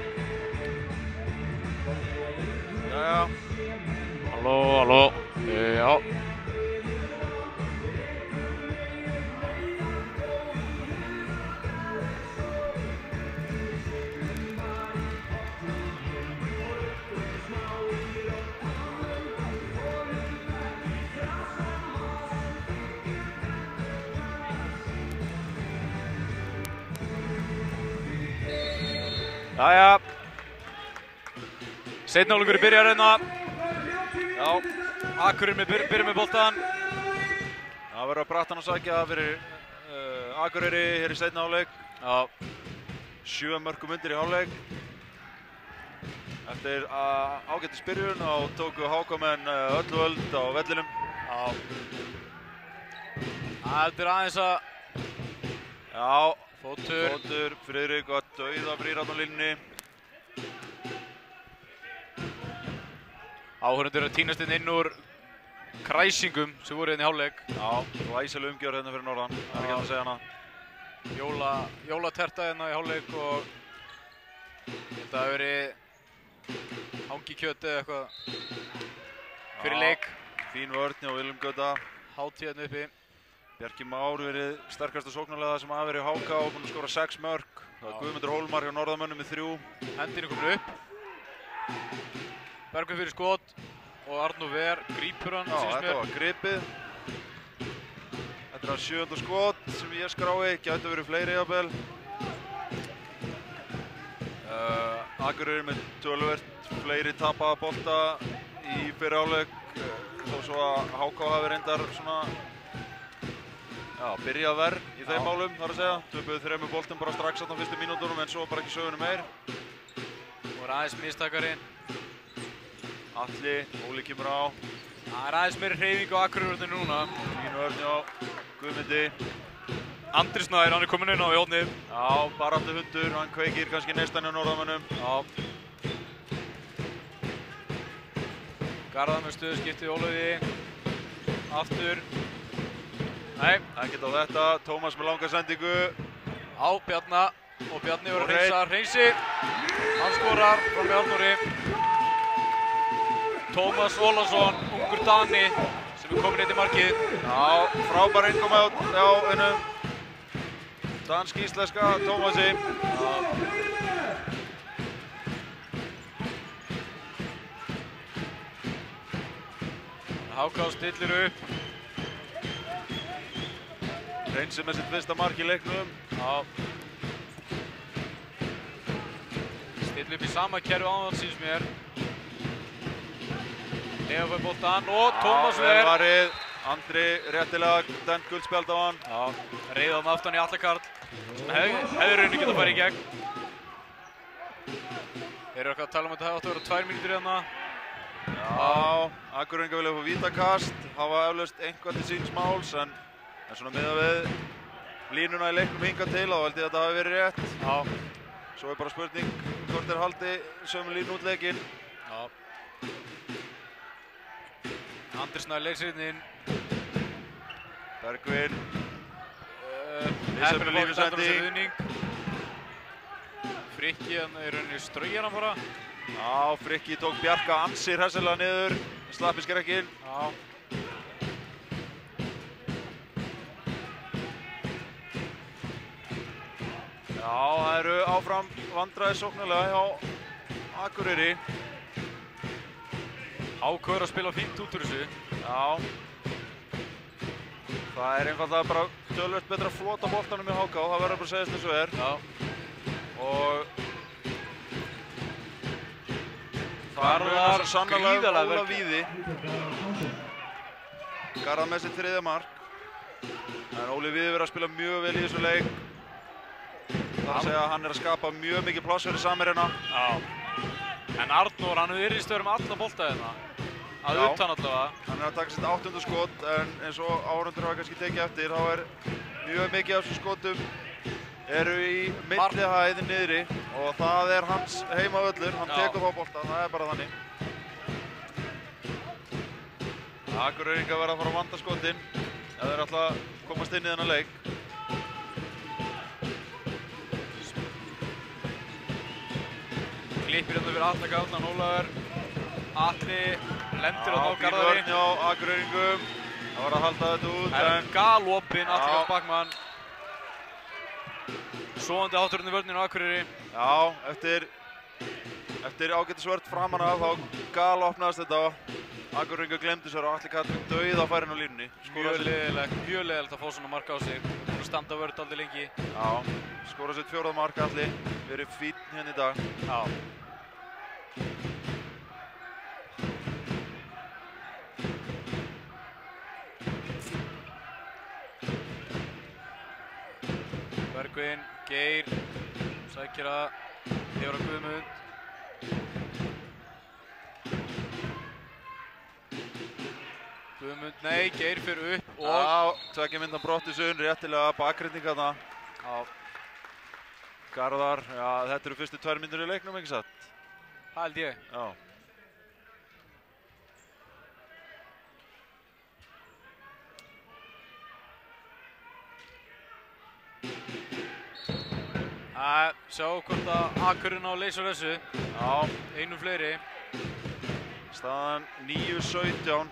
Jæja. Halló, halló. Já. Jæja. Seinni hálfleikur byrjar hérna. Já, Akureyri með byr- byrjar með boltann. Það verður að brattan að sækja fyrir uh, Akureyri hér í seinni hálfleik. Já. Sjö mörkum undir í hálfleik. Eftir uh, ágætis byrjun þá tóku Hákamenn uh, öllu öld á vellinum. Já. Það er aðeins að... Já. Fótur. Fótur, Friðrik var dauða frýr á línunni. Áhorfendur eru að tínast inn inn úr kræsingum sem voru hérna í hálfleik. Já, glæsileg umgjörð hérna fyrir norðan, það er ekki hægt að segja hana. Jóla, jólaterta hérna í hálfleik og ég held að það hafi verið hangikjöt eða eitthvað fyrir leik. Fín vörn hjá Willum Gauta. Hátíð hérna uppi. Bjarki Már verið sterkasta sóknarlega sem hafi verið í H K og búinn að skora sex mörk. Það er Guðmundur Hólmar hjá norðamönnum með þrjú. Hendinu komin upp. Bergur fyrir skot og Arnór Ver grípur hann. Já, þetta var gripið. Þetta er að sjöunda skot sem ég skrái, gætu verið fleiri jafnvel. Uh, Akureyri með töluvert fleiri tapaða bolta í fyrri hálfleik. Þó svo að H K hafi reyndar svona Já, byrja verð í þeim málum, þar að segja. Töpuðu þremur boltum bara strax á fyrstu mínútunum en svo bara ekki sögunum meir. Nú er aðeins mistakarinn. Atli, Óli kemur á. Það er aðeins meiri hreyfing á Akureyrivöllum núna. Fínu öfni á Guðmundi. Andri Snær, hann er komin inn á í hornið. Já, baráttu hundur, hann kveikir kannski neistan hjá norðamönnum. Já. Garðar með stöðuskipti, Ólafí. Aftur. Nei, ekkert á þetta. Tómas með langa sendingu. Á Bjarna og Bjarni verður að hreinsa, hreinsi. Hann skorar frá Bjarnóri. Tómas Ólason, ungur Dani, sem er komin eitt í markið. Já, frábær innkoma á einum dansk-íslenska Tómasi. Há K stillir upp. Hreinsir með sitt fyrsta mark í leiknum. Já. Stillir upp í sama kerfi áðan síns mér. Leo fær boltan og Tómas Já, vel Ver. varið. Andri réttilega dæmt guldspjald á hann. Já, reiðan aftan í Atla Karl sem hef, hefði rauninni getað farið í gegn. Þeir eru eitthvað að tala um að þetta hefði átt að vera tvær mínútur hérna. Já, Akureyringar vilja fá vítakast, hafa eflaust einhvað til síns máls, en, en svona miðað við línuna í leiknum hingað til, þá held ég að þetta hafi verið rétt. Já. Svo er bara spurning hvort þeir haldi sömu línu út leikinn. Já. Andri Snær leiksriðinn. Bergvin. Uh, Heppin að lífisending. Frikki hann er rauninni straugir hann bara. Já, Frikki tók Bjarka ansi hressilega niður, slapp í skrekkinn. Já. Já, það eru áfram vandræði sóknarlega hjá Akureyri. Há K er að spila fínt út úr þessu. Já. Það er einfaldlega bara tölvöld betra að flota boltanum í Há K, það verður bara að segja eins og er. Já. Og Garðar sannarlega gríðarlega Óla vel. Víði. Garðar með sitt þriðja mark. En Óli Víði verður að spila mjög vel í þessu leik. Það er að segja að hann er að skapa mjög mikið pláss fyrir samherjana. Já. En Arnór, hann hefur yrðist verið með alla bolta hérna. Að Já. utan allavega. Hann er að taka sitt áttunda skot, en eins og áhorfendur hafa kannski tekið eftir, þá er mjög mikið af þessum skotum eru í milli hæð niðri og það er hans heimavöllur, hann Já. tekur þá bolta, það er bara þannig. Akureyringar verða að fara að vanda skotin ef þeir ætla að komast inn í þennan leik. Klippir hérna fyrir Atla Karl, Ólafur. Atli lendir á Já, Garðari. fín vörn hjá Akureyringum, það var að halda þetta út, Það er en galopinn Atli Já. Karl Bakmann. Svoandi átturinn í vörninu á Akureyri. já, eftir, eftir ágætisvörn framan af þá galopnaðist þetta. Akureyringar glemdi sér og Atli Karl fikk dauða færin á línunni. Mjög leiðilegt, mjög leiðilegt að fá svona mark á sig. Búin að standa vörð aldrei lengi. Já, skora sitt fjórða mark Atli, verið fínn hérna í dag. Já. Bergvin, Geir, sækir að hefur að Guðmund. Guðmund, nei, Geir fyrir upp og... Já, tveggja myndan Brottisun, réttilega bakreitning þarna. Já. Garðar, já, þetta eru fyrstu tvær myndir í leiknum, ekki satt? Það held ég. Já. Að sjá hvort að Akurinn á að leysa úr þessu. Já. Einu fleiri. Staðan níu sautján.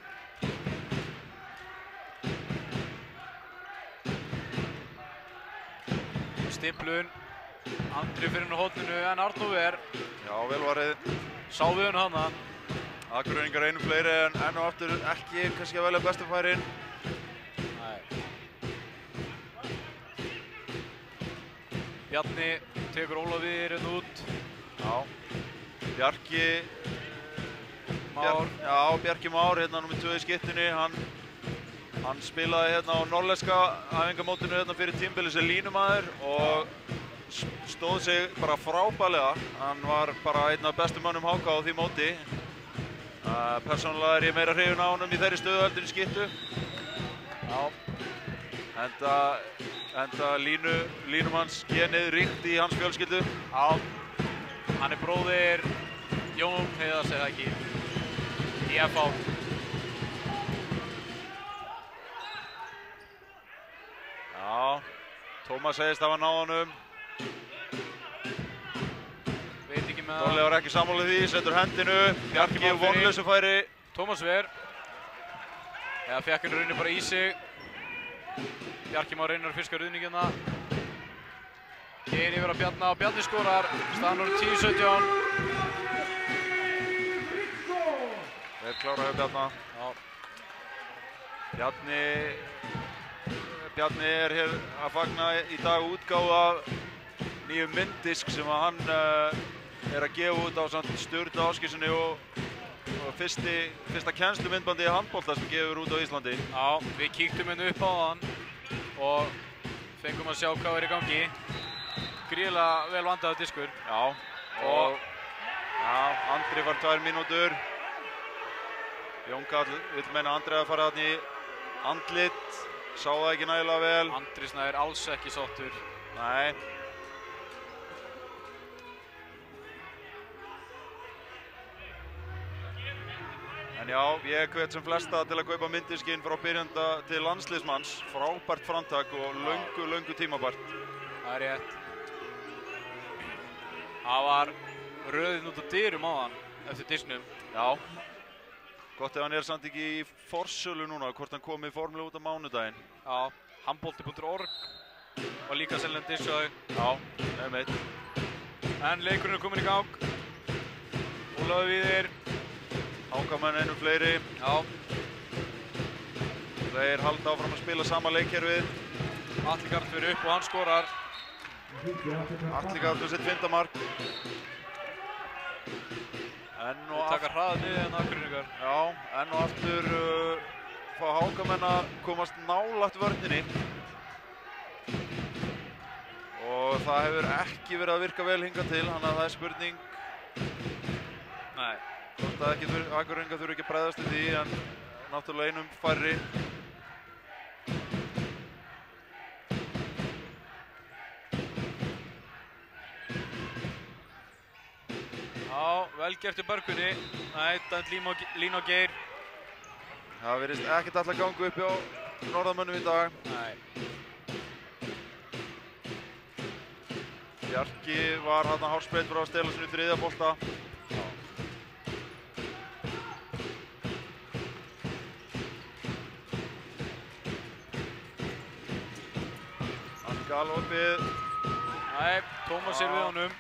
Stiflun. Andri fyrir hann á hótninu en Arnór er. Já, vel varið. Sá við hann hana. Akureyringar einu fleiri en enn og aftur ekki kannski að velja bestu færin. Nei. Bjarni tekur Ólafur hérna út. Já. Bjarki Már. Bjar, já, Bjarki Már, hérna númer tvö í skiptunni. Hann, hann spilaði hérna á norðlenska æfingamótinu hérna fyrir tímabilið sem línumæður og stóð sig bara frábælega. Hann var bara einn af bestu mönnum Há K á því móti. Uh, persónulega er ég meira hrifinn á honum í þeirri stöðu heldur í skiptu. Já. Enda, enda línu, línum hans genið ríkt í hans fjölskyldu. Já. Hann er bróðir Jón Heiðars eða ekki. Í F H. Já. Tómas segist hafa náð honum. Veit ekki með það. Dolli var ekki sammálið því, setur hendinu. Bjarki vonlausu færi. Tómas Ver. Eða fekk hann rauninni bara í sig. Bjarki Már reynir að fiska ruðningina. Geir yfir að Bjarna og Bjarni skorar. Staðan númer tíu sautján. Vel klárað hjá Bjarna. Já. Bjarni, Bjarni er hér að fagna í dag útgáfu af nýjum mynddisk sem að hann uh, er að gefa út á samt Sturla Ásgeirssyni og, og fyrsti, fyrsta kennslumyndbandi í handbolta sem gefur út á Íslandi. Já, við kíktum henni upp á hann og fengum að sjá hvað er í gangi. Gríðarlega vel vandaður diskur. Já, og já, Andri var tvær mínútur. Jón Karl vill meina Andri að fara þarna í andlit, sá það ekki nægilega vel. Andri Snær alls ekki sáttur. Nei. En já, ég hvet sem flesta til að kaupa mynddiskinn frá byrjanda til landsliðsmanns. Frábært framtak og löngu, löngu tímabært. Það er rétt. Það var röðin út á dyrum á hann eftir disknum. Já. Gott ef hann er samt ekki í forsölu núna, hvort hann komið formulega út á mánudaginn. Já, handbolti punktur org og líka seljan disk á þau. Já, einmitt. En leikurinn er komin í gang. Ólafur Víðir. Hákamenn einu fleiri. Já. Þeir halda áfram að spila sama leikkerfið. Atli Karl fyrir upp og hann skorar. Atli Karl með sitt fimmta mark. Enn og aftur. Taka hraða niður en Akureyringar. Já, enn og aftur uh, fá Hákamenn að komast nálægt vörninni. Og það hefur ekki verið að virka vel hingað til, þannig að það er spurning. Nei. Hvort að Akureyringar þurfi ekki að bregðast í því, en náttúrulega einum færri. Já, vel gert í Börgunni. Nei, dæmt Lín og Geir. Það virðist ekkert alltaf gangu upp hjá norðamönnum í dag. Nei. Bjarki var hann að hárspreitt frá að stela sinni þriðja bolta. Hann gal opið. Nei, Tómas er við honum.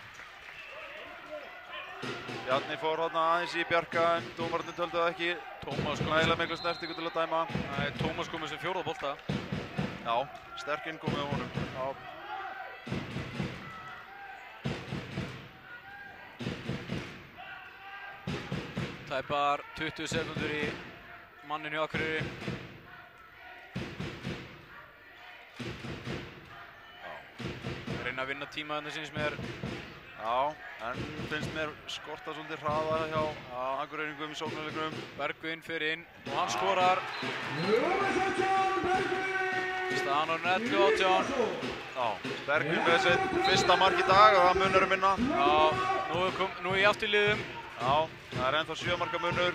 Bjarni fór hérna aðeins í Bjarka en dómararnir töldu það ekki. Tómas kom nægilega miklu snertingu til að dæma. Nei, Tómas kom með sem fjórða bolta. Já, sterk innkomið á honum. Já. Tæpar tuttugu sekúndur í manninn hjá Akureyri. Reyna að vinna tíma þarna síns mér. Já, en finnst mér skorta svolítið hraða hjá Akureyringum í sóknarleiknum. Bergvin fyrir inn og hann skorar. Staðan á ellefu átján. Já, Bergvin með sitt fyrsta mark í dag og það munar um minna. Já, nú, kom, nú er ég aftur í liðum. Já, það er ennþá sjö marka munur.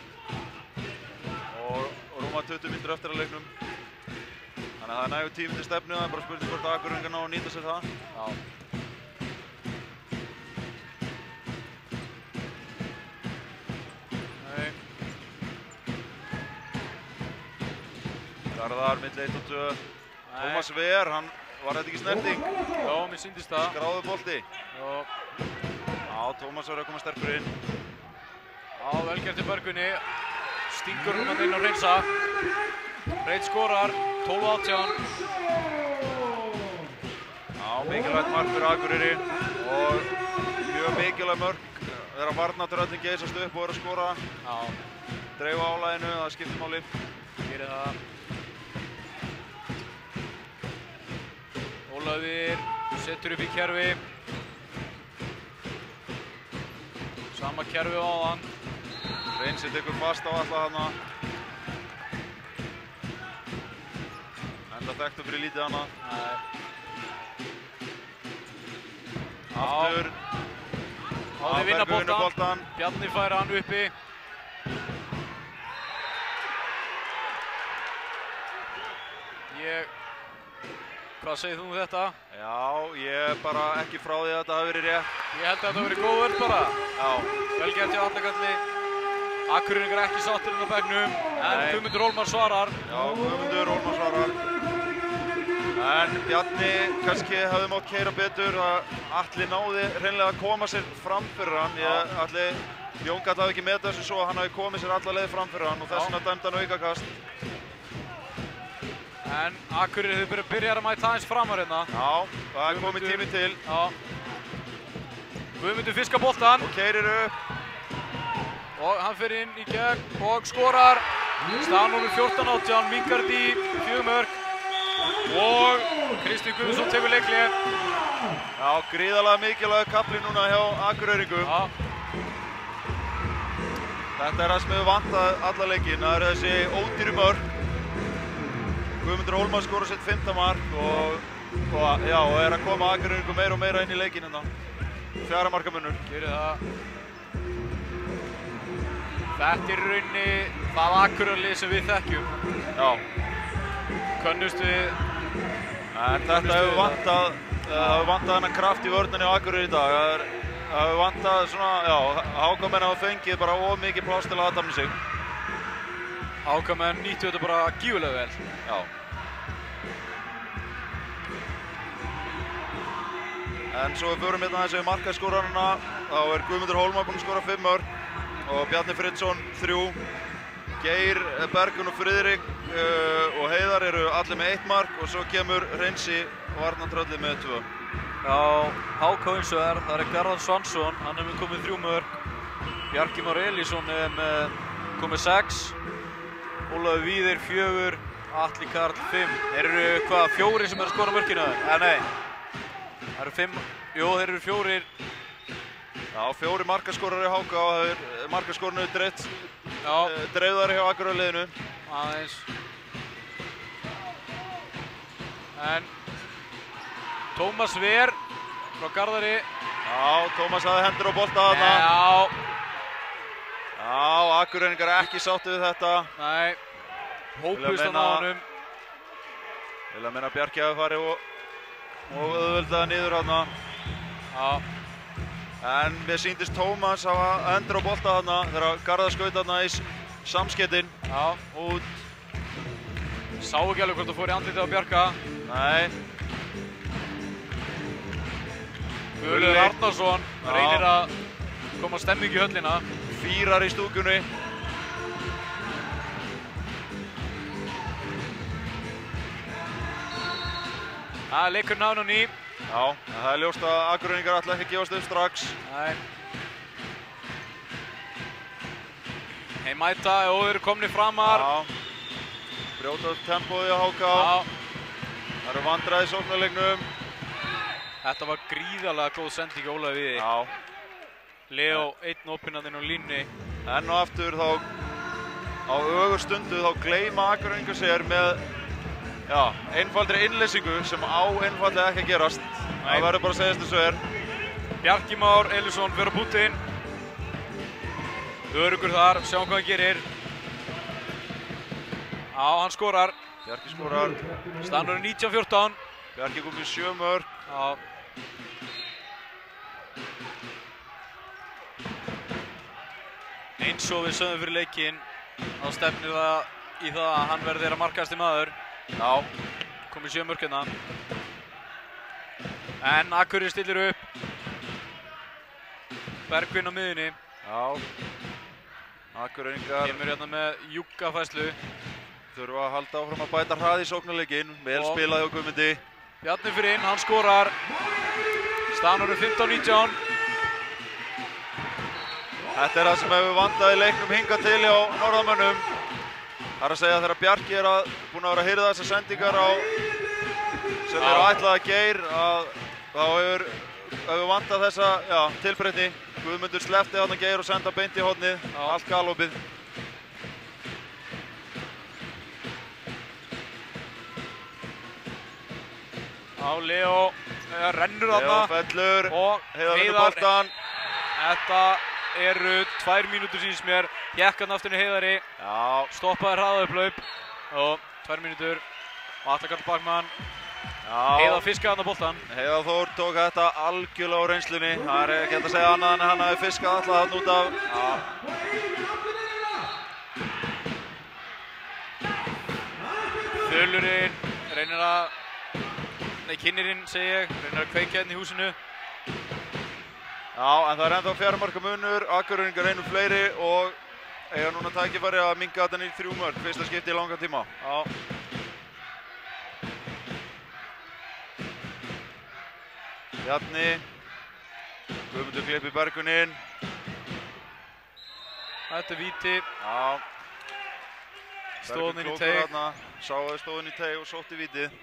Og, og rúma tuttugu mínútur eftir að leiknum. Þannig að það er nægur tími til stefnu, það er bara spurning hvort Akureyringar ná að nýta sér það. Já. Garðar, milli eitt og tvö. Tómas Ver, hann var þetta ekki snerting? Já, mér syndist það. Skráðu bolti. Já. Já, Tómas var að koma sterkur inn. Já, vel gert í Börgunni. Stingur hún að inn og reynsa. Reit skorar, tólf átján. Já, mikilvægt mark fyrir Akureyri. Og mjög mikilvægt mörk. Þegar varnartröllin geysast upp og er að skora. Já. Dreifa álæginu, það skiptir máli. Gerir það. Ólafur setur upp í kerfi. Sama kerfi á hann. Reynsi tekur fast á alla hana. Enda þekktu fyrir lítið hana. Aftur. Háði vinna boltan. Bjarni fær hann uppi. Ég... Hvað segir þú um þetta? Já, ég er bara ekki frá því að þetta hafi verið rétt. Ég held að þetta hafi verið góð vörn bara. Já. Vel gert hjá Atla Karli. Akureyringar ekki sáttir inn á bekknum. En Guðmundur Hólmar svarar. Já, Guðmundur Hólmar svarar. En Bjarni kannski hefði mátt keyra betur. Atli náði hreinlega að koma sér fram fyrir hann. Ég, Atli, Jón Karl hafi ekki metað þessu svo að hann hafi komið sér alla leið fram fyrir hann og þess vegna dæmdi hann aukakast. En Akureyri þau byrjar að mæta aðeins framar hérna. Já, það er komið tími til. Já. Guðmundur fiskar boltan. Og keyrir upp. Og hann fer inn í gegn og skorar. Staðan númer fjórtán átján, minnkar þetta í fjögur mörk. Og Kristinn Guðmundsson tekur leikhlé. Já, gríðarlega mikilvægur kafli núna hjá Akureyringum. Já. Þetta er það sem hefur vantað alla leikinn. Það eru þessi ódýru mörk. Guðmundur Hólmar skorar sitt fimmta mark og, og, já, og er að koma Akureyringum meira og meira inn í leikinn hérna. Fjara marka munur. Gerir það. Þetta er rauninni það Akureyri sem við þekkjum. Já. Könnust við... En þetta hefur vantað, það hefur vantað hennar kraft í vörninni á Akureyri í dag. Það er, það hefur vantað svona, já, Hákamenn hafa fengið bara of mikið pláss til að aðtapna sig. Hákamenn nýttu þetta bara gífurlega vel. Já. En svo við förum hérna þessi markaskorarana, þá er Guðmundur Hólmar búinn að skora fimm mörk og Bjarni Friðsson þrjú. Geir, Bergun og Friðrik uh, og Heiðar eru allir með eitt mark og svo kemur Reynsi og Arnar Trölli með tvö. Já, H K eins og er, það er Garðar Svansson, hann hefur komið þrjú mörk. Bjarki Már Elísson er með komið sex. Ólafur Víðir fjögur, Atli Karl fimm. Þeir eru hvað, fjórir sem eru að skora mörkina? Eh, nei. Það eru fimm, jú þeir eru fjórir. Já, fjóri markaskorari H K og það er markaskorinu dreift, dreifðari hjá Akureyri-liðinu. Aðeins. En Tómas Ver frá Garðari. Já, Tómas hafði hendur á bolta þarna. Já. Já, Akureyringar ekki sáttu við þetta. Nei, hópust hann á honum. Vil að meina Bjarki hafi farið og, og auðveldaði niður þarna. Já. En mér sýndist Tómas hafa hendur á bolta þarna þegar Garðar skaut þarna í samskeytin. Já. Út. Sá ekki alveg hvort það fór í andlitið á Bjarka. Nei. Guðlaugur Arnarsson reynir að koma stemming í höllina. Fýrar í stúkunni. Það er leikurinn á ný. Já, það er ljóst að Akureyringar ætla ekki að gefast upp strax. Nei. Þeir mæta og þeir eru komnir framar. Já. Brjóta tempóið á H K. Já. Það eru vandræði í sóknarleiknum. Þetta var gríðarlega góð sending í Ólafi Víði. Já. Leo einn opinandinn á línni. Enn og aftur þá á ögur stundu þá gleyma Akureyringar sér með já, einfaldri innleysingu sem á einfaldlega ekki að gerast. Nei. Það verður bara að segjast eins og er. Bjarki Már Elísson fyrir að búta inn. Örugur þar, sjáum hvað hann gerir. Já, hann skorar. Bjarki skorar. Staðan er nítján fjórtán. Bjarki kom í sjö mörk. Já. Eins og við sögðum fyrir leikinn, þá stefnir það í það að hann verði þeirra markahæsti maður. Já. Komið sjö mörk hérna. En Akureyri stillir upp. Bergvin á miðjunni. Já. Akureyringar kemur hérna með júggafæslu. Þurfa að halda áfram að bæta hraði í sóknarleikinn. Vel spilað hjá Guðmundi. Bjarni fyrir inn, hann skorar. Staðan eru fimmtán nítján. Þetta er það sem hefur vandað í leiknum hingað til hjá norðamönnum. Það er að segja þegar Bjarki er að, búinn að vera að hirða þessar sendingar á sem eru ætlað að Geir að þá hefur, hefur vandað þessa já, tilbreytni. Guðmundur sleppti þarna Geir og senda beint í hornið, allt galopið. Já, Leo ja, rennur þarna. Leo fellur, og Heiðar vinnur boltann. Þetta eru tvær mínútur síns mér. Gekk hann aftur í Heiðari. Já. Stoppaði hraðaupphlaup. Og tvær mínútur. Og Atli Karl Bakmann. Já. Heiðar fiskaði hann á boltann. Heiðar Þór tók þetta algjörlega á reynslunni. Það er ekki hægt að segja annað en hann hafi fiskað alla þarna út af. Já. Þulurinn reynir að, nei Kinnirinn segi ég, reynir að kveikja hérna í húsinu. Já, en það er ennþá fjögurra marka munur, Akureyringar einum fleiri og eiga núna tækifæri að minnka þetta niður í þrjú mörk, fyrsta skipti í langan tíma. Já. Bjarni. Guðmundur klippir Bergun inn. Þetta er víti. Já. Stóðinn í Bergur teig. klókur þarna. Sáu stóðinn í teig og sótti vítið.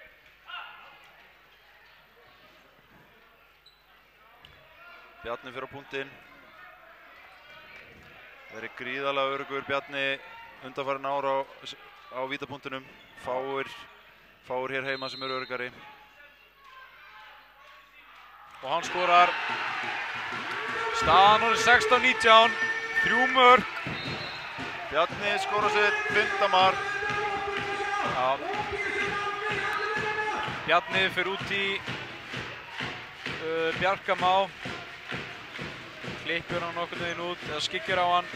Bjarni fyrir á punktinn. Verið gríðarlega öruggur Bjarni undanfarin ára á, á vítapunktinum. Fáir, fáir hér heima sem eru öruggari. Og hann skorar. Staðan er sextán nítján. Þrjú mörk. Bjarni skorar sitt fimmta mark. Já. Bjarni fyrir út í uh, Bjarka Má. Klippur hann nokkurn veginn út, eða skyggir á hann.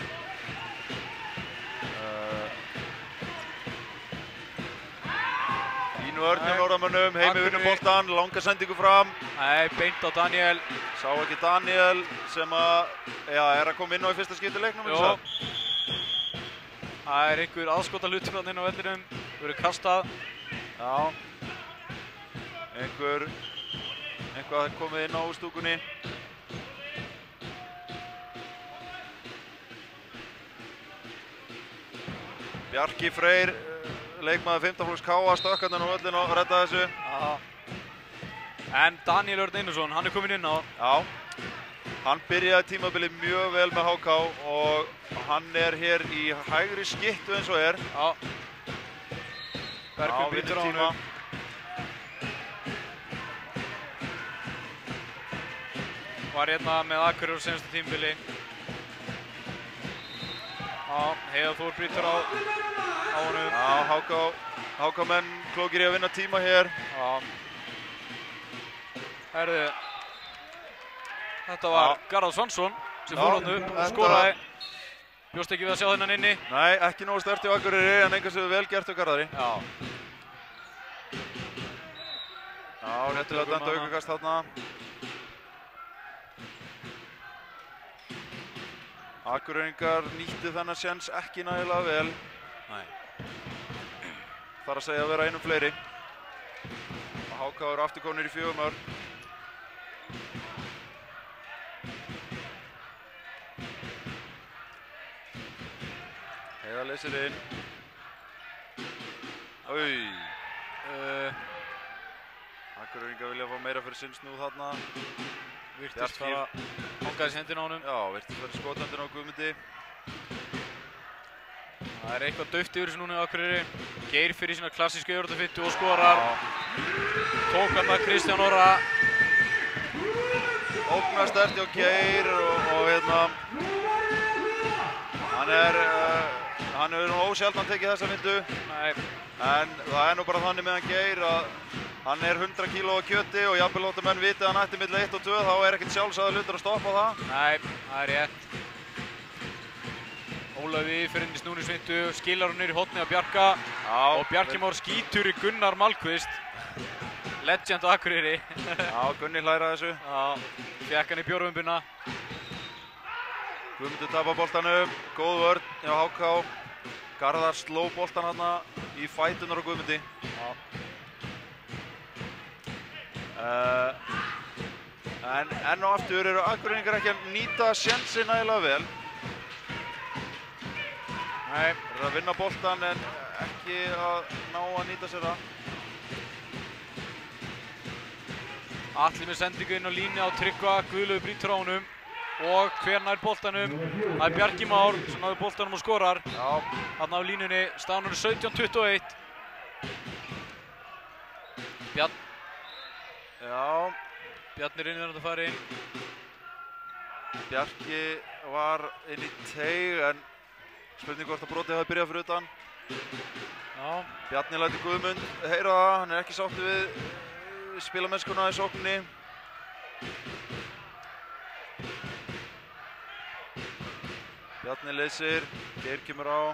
Uh, Fínu vörn hjá norðamönnum, Heimi vinnur boltann, langa sendingu fram. Nei, beint á Daniel. Sá ekki Daniel sem að, já, er að koma inn á í fyrsta skipti í leiknum. Jó. Það er einhver aðskota hlutur inn á vellinum. Það verður kastað. Já. Einhver, eitthvað komið inn á stúkunni. Bjarki Freyr, leikmaður fimmta flokks K A, stökkarnir á völlin og redda þessu. Já. En Daniel Örn Einarsson, hann er komin inn á. Já. Hann byrjaði tímabilið mjög vel með H K og hann er hér í hægri skittu eins og er. Já. Bergur brýtur á honum. Var hérna með Akureyri á seinustu tímabili. Já, Heiðar Þór brýtur á, á honum. Já, H K, H K menn klókir í að vinna tíma hér. Já. Herðu, þetta var Garðar Svansson sem fór hann upp og skoraði. Bjóst ekki við að sjá þennan inni. Nei, ekki nógu sterkt hjá Akureyri en einhvers vegar vel gert hjá Garðari. Já. Já, réttilega dæmt aukakast þarna. Akureyringar nýttu þennan séns ekki nægilega vel. Nei. Þarf að segja að vera einum fleiri. Og H K eru aftur komnir í fjögur mörk. Heiðar leysir inn. Új. Uh, Akureyringar vilja fá meira fyrir sinn snúð þarna. Virtist fara hangaðis hendina á honum. Já, virtist fara skothendina á Guðmundi. Það er eitthvað dauft yfir þessu núna í Akureyri. Geir fyrir sína klassísku yfirhjörtafittu og skorar. Tók hann að Kristján Orra. Ógnar sterkt hjá Geir og, og hérna hann er uh, hann hefur nú ósjaldan tekið þessa myndu. Nei. En það er nú bara þannig með hann Geir að hann er hundrað kíló á kjöti og jafnvel þótt að menn viti að hann ætti milli eitt og tvö þá er ekkert sjálfsagður hlutur að stoppa það. Nei, það er rétt. Ólafi fyrir inn í snúningsvindu, skilar hún niður í hotni á Bjarka. Já, og Bjarki Már skítur í Gunnar Malmqvist. Legend á Akureyri. Já, Gunni hlæra þessu. Já, fékk hann í bjórvumbuna. Guðmundur tapar boltanum, góð vörn hjá H K. Garðar sló boltan hérna í fætunar á Guðmundi. Já. Uh, en enn og aftur eru Akureyringar ekki að nýta sjensi nægilega vel. Nei. Þeir eru að vinna boltan en ekki að ná að nýta sér það. Atli með sendingu inn á línu á Tryggva, Guðlaugur brýtur á honum. Og hver nær boltanum? Það er Bjarki Már sem náði boltanum og skorar. Já. Þarna á línunni, staðan er sautján tuttugu og eitt. Bjarn. Já. Bjarni reynir að fara inn. Bjarki var inn í teig en spurning hvort að brotið hafi byrjað fyrir utan. Já. Bjarni lætur Guðmund heyra það, hann er ekki sáttur við spilamennskuna í sókninni. Bjarni leysir, Geir kemur á.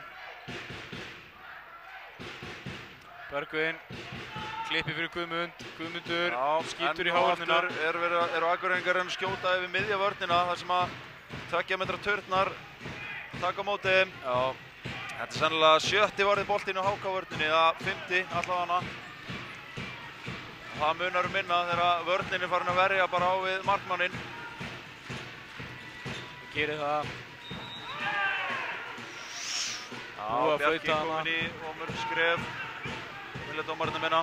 Bergvin, klippi fyrir Guðmund, Guðmundur skýtur í en hávörnina. aftur eru er, er Akureyringar að skjóta yfir miðja vörnina þar sem að tveggja metra turnar taka á móti. Já. Þetta er sennilega sjötti varðið boltinn á H K vörninni, eða fimmti allavega hana. það munar um minna þegar vörnin er farin að verja bara á við markmanninn. Gerir það. Já, Bjarki komin í Ómur skref. Vilja dómarinn minna.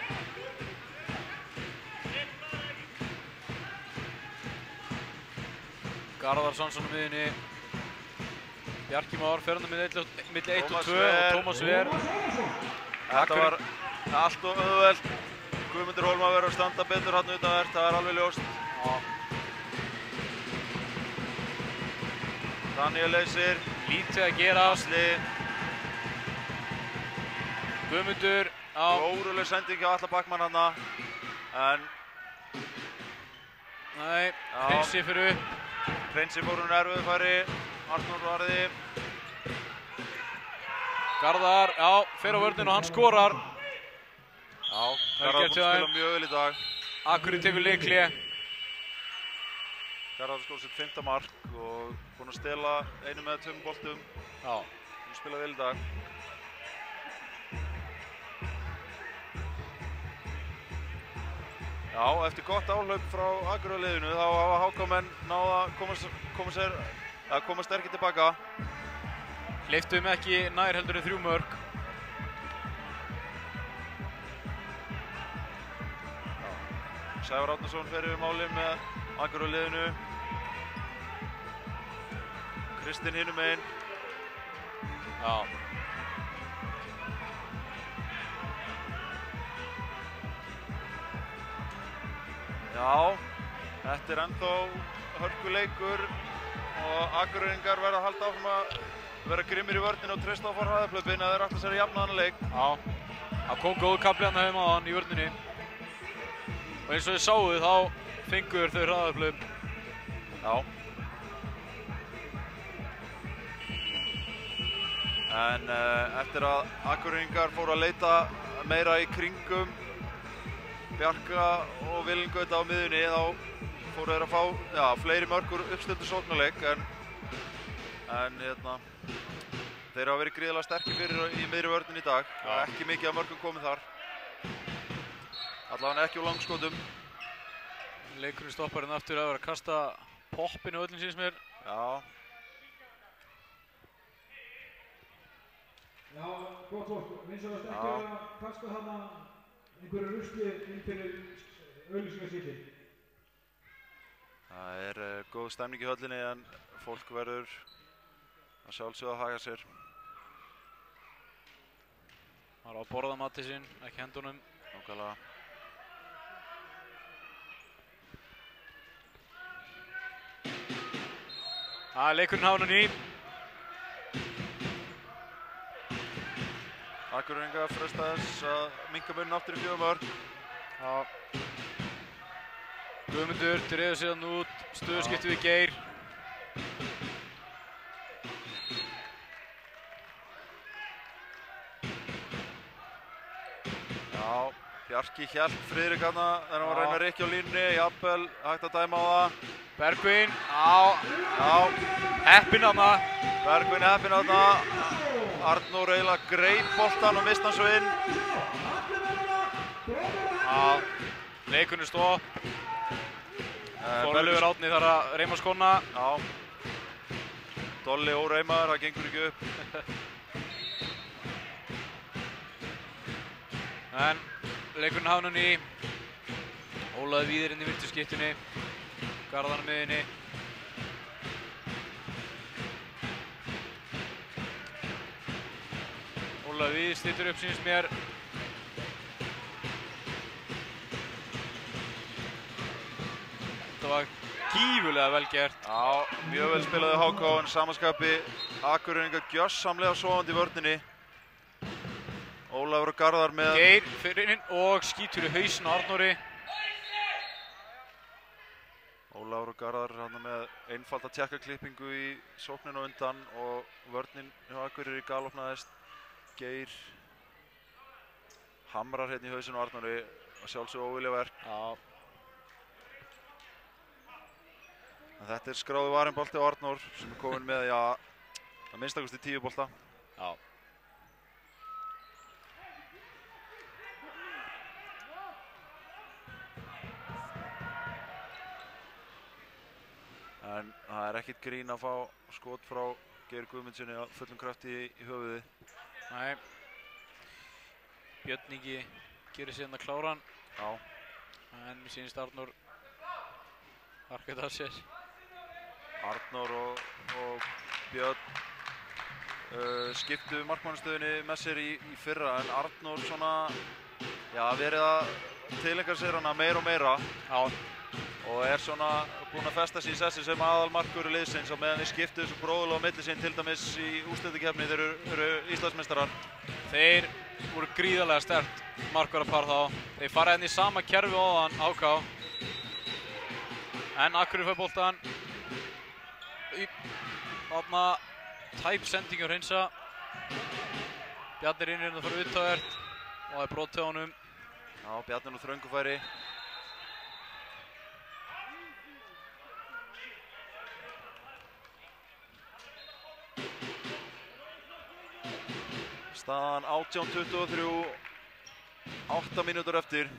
Garðar Svansson á miðjunni. Bjarki Már fer hann milli eitt og tvö og Tómas Ver. Þetta var allt og auðvelt. Guðmundur Hólma verður að standa betur hann utanvert, það er alveg ljóst. Já. Daniel leysir. Lítið að gerast. Guðmundur á. Óruleg sending hjá Atla Backmann hann. En... Nei, Hreinsi fyrir upp. Hreinsi fór hún erfið færi. Arnór varði. Garðar, já, fer á vörninn og hann skorar. Já, Garðar búinn að spila mjög vel í dag. Akureyri tekur leikhlé. Garðar skór sitt fimmta mark og búinn að stela einu með tveimur boltum. Já. Hún spila vel í dag. Já, eftir gott áhlaup frá Akureyri-liðinu þá hafa H K-menn náð að koma, koma sér að koma sterkir tilbaka. Hleyptum ekki nær heldur en þrjú mörk. Sævar Árnason fer yfir málið með Akureyri-liðinu. Kristinn hinum megin. Já. Já, þetta er ennþá hörkuleikur og Akureyringar verða að halda áfram að vera grimmir í vörninu og treysta á að fara hraðaplöpin að þeir ætla sér að jafna þennan leik. Já, það kom góð kafli hann hefum á hann í vörninni. Og eins og þið sáuð þá fengur þau hraðaplöp. Já. En uh, eftir að Akureyringar fóru að leita meira í kringum Bjarka og Vilhelm Gauta á miðjunni þá fóru þeir að fá já, fleiri mörk úr uppstildu sóknarleik en, en hérna, þeir hafa verið gríðarlega sterkir fyrir í miðri vörnin í dag. Það er ekki mikið af mörkum komið þar. Allavega ekki úr langskotum. Leikurinn stoppar hérna aftur að vera að kasta poppinu öllum síns mér. Já. Já, gott fólk. Vinsælast ekki að kasta þarna einhverju rusli inn fyrir auglýsingarsíti. Það er uh, góð stemning í höllinni en fólk verður að sjálfsögða að haga sér. Það er á að borða matið sinn, ekki hendunum. Nákvæmlega. Það er leikurinn hánan í. Akureyringar fresta þess að minnka munin aftur í fjögur mörk. Já. Guðmundur dreifir síðan út, stöðuskipti við Geir. Já, Bjarki hélt Friðrik þarna þegar hann var að reyna Rikki á línunni, jafnvel hægt að dæma á það. Bergvin, á, já, heppinn þarna. Bergvin heppinn þarna. Arnór eiginlega greip boltan og mist hann svo inn. Já, leikurinn er stopp. Þorleifur Árni þarf að reyma skona. Já. Dolli óreimaður, það gengur ekki upp. En leikurinn hafnun í. Ólaði Víðir inn í virtuskiptunni. Garðan á miðjunni. Ólaði Víðir stýttur upp síns mér. Þetta var gífurlega vel gert. Já, mjög vel spilaði H K en samanskapi Akureyringar gjörsamlega sofandi í vörninni. Ólafur og Garðar með... Geir fyrir inn og skýtur í hausinn á Arnóri. Ólafur og Garðar hérna með einfalda tékkaklippingu í sókninu undan og vörnin hjá Akureyri galopnaðist. Geir hamrar hérna í hausinn á Arnóri og sjálfsög óvilja verk. Já. Þetta er skráðu varinbolti á Arnór sem er komin með, já, að minnstakosti tíu bolta. Já. En það er ekkert grín að fá skot frá Geir Guðmundssoni á fullum krafti í, í höfuðið. Nei. Björn Ingi gerir síðan að klára hann. Já. En mér sýnist Arnór harkað af sér. Arnór og, og Björn uh, skiptu markmannastöðunni með sér í, í fyrra, en Arnór svona, já, verið að tileinka sér hana meira og meira. Já. Og er svona búinn að festa sig í sessi sem aðalmarkvörður liðsins á meðan þeir skiptu þessu bróðulega á milli sín, til dæmis í úrslitakeppni þeir eru, eru Íslandsmeistarar. Þeir voru gríðarlega sterkt markvörðarpar þá. Þeir fara hérna í sama kerfi áðan, H K. En Akureyri fær boltann. Þarna tæp sending á hreinsa. Bjarni er inn hérna að fara utanvert og það er brot til honum. Já, Bjarni nú þröngufæri. Staðan átján tuttugu og þrjú, átta mínútur eftir.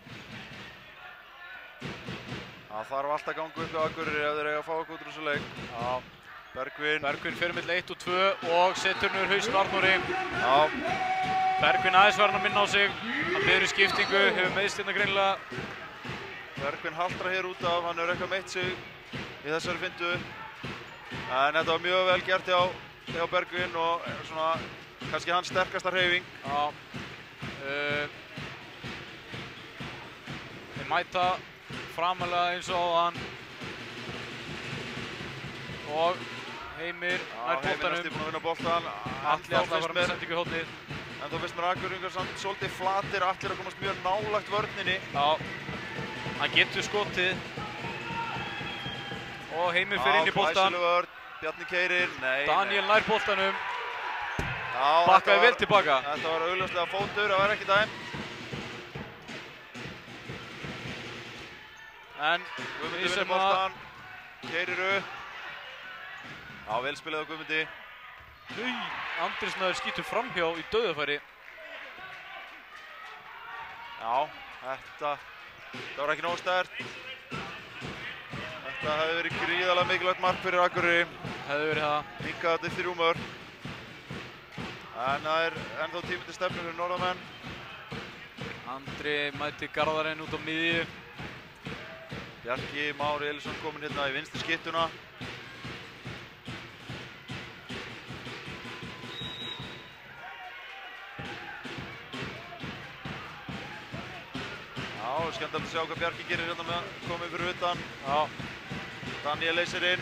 Það þarf alltaf að ganga upp á Akureyri ef þeir eiga að fá okkur út úr þessu leik. Já. Bergvin. Bergvin fyrir milli eitt og tvö og setur nú hausinn Arnóri. Já. Bergvin aðeins var hann að minna á sig. Hann biður í skiptingu, hefur meiðst hérna greinilega. Bergvin haltrar hér út af, hann hefur eitthvað meitt sig í þessari fintu. En þetta var mjög vel gert hjá, hjá Bergvin og svona kannski hans sterkasta hreyfing. Já. Uh, þeir mæta framalega eins og áðan. Og Heimir nær boltanum. Heimir næstum búinn að vinna boltan. Atli alltaf að fara með sendingu í hornið. En þá finnst mér Akureyringar samt svolítið flatir, allir að komast mjög nálægt vörninni. Já. Hann getur skotið. Og Heimir fer inn í boltan. Glæsileg vörn. Bjarni keyrir. Nei. Daniel nei. nær boltanum. Já, bakkaði vel tilbaka. Þetta var augljóslega fótur, það var ekki dæmt. En Guðmundi vinnur boltan. Keyrir upp. Já, vel spilað á Guðmundi. Hei, Andrisnaður skýtur framhjá í dauðafæri. Já, þetta, þetta var ekki nógu sterkt. Þetta hefði verið gríðarlega mikilvægt mark fyrir Akureyri. Hefði verið það. Minkað þetta í þrjú mörk. En það er ennþá tími til stefnu fyrir norðamenn. Andri mæti Garðarinn út á miðju. Bjarki Már Elísson kominn hérna í vinstri skyttuna. Já, skemmtilegt að sjá hvað Bjarki gerir hérna með að koma fyrir utan. Já. Daniel leysir inn.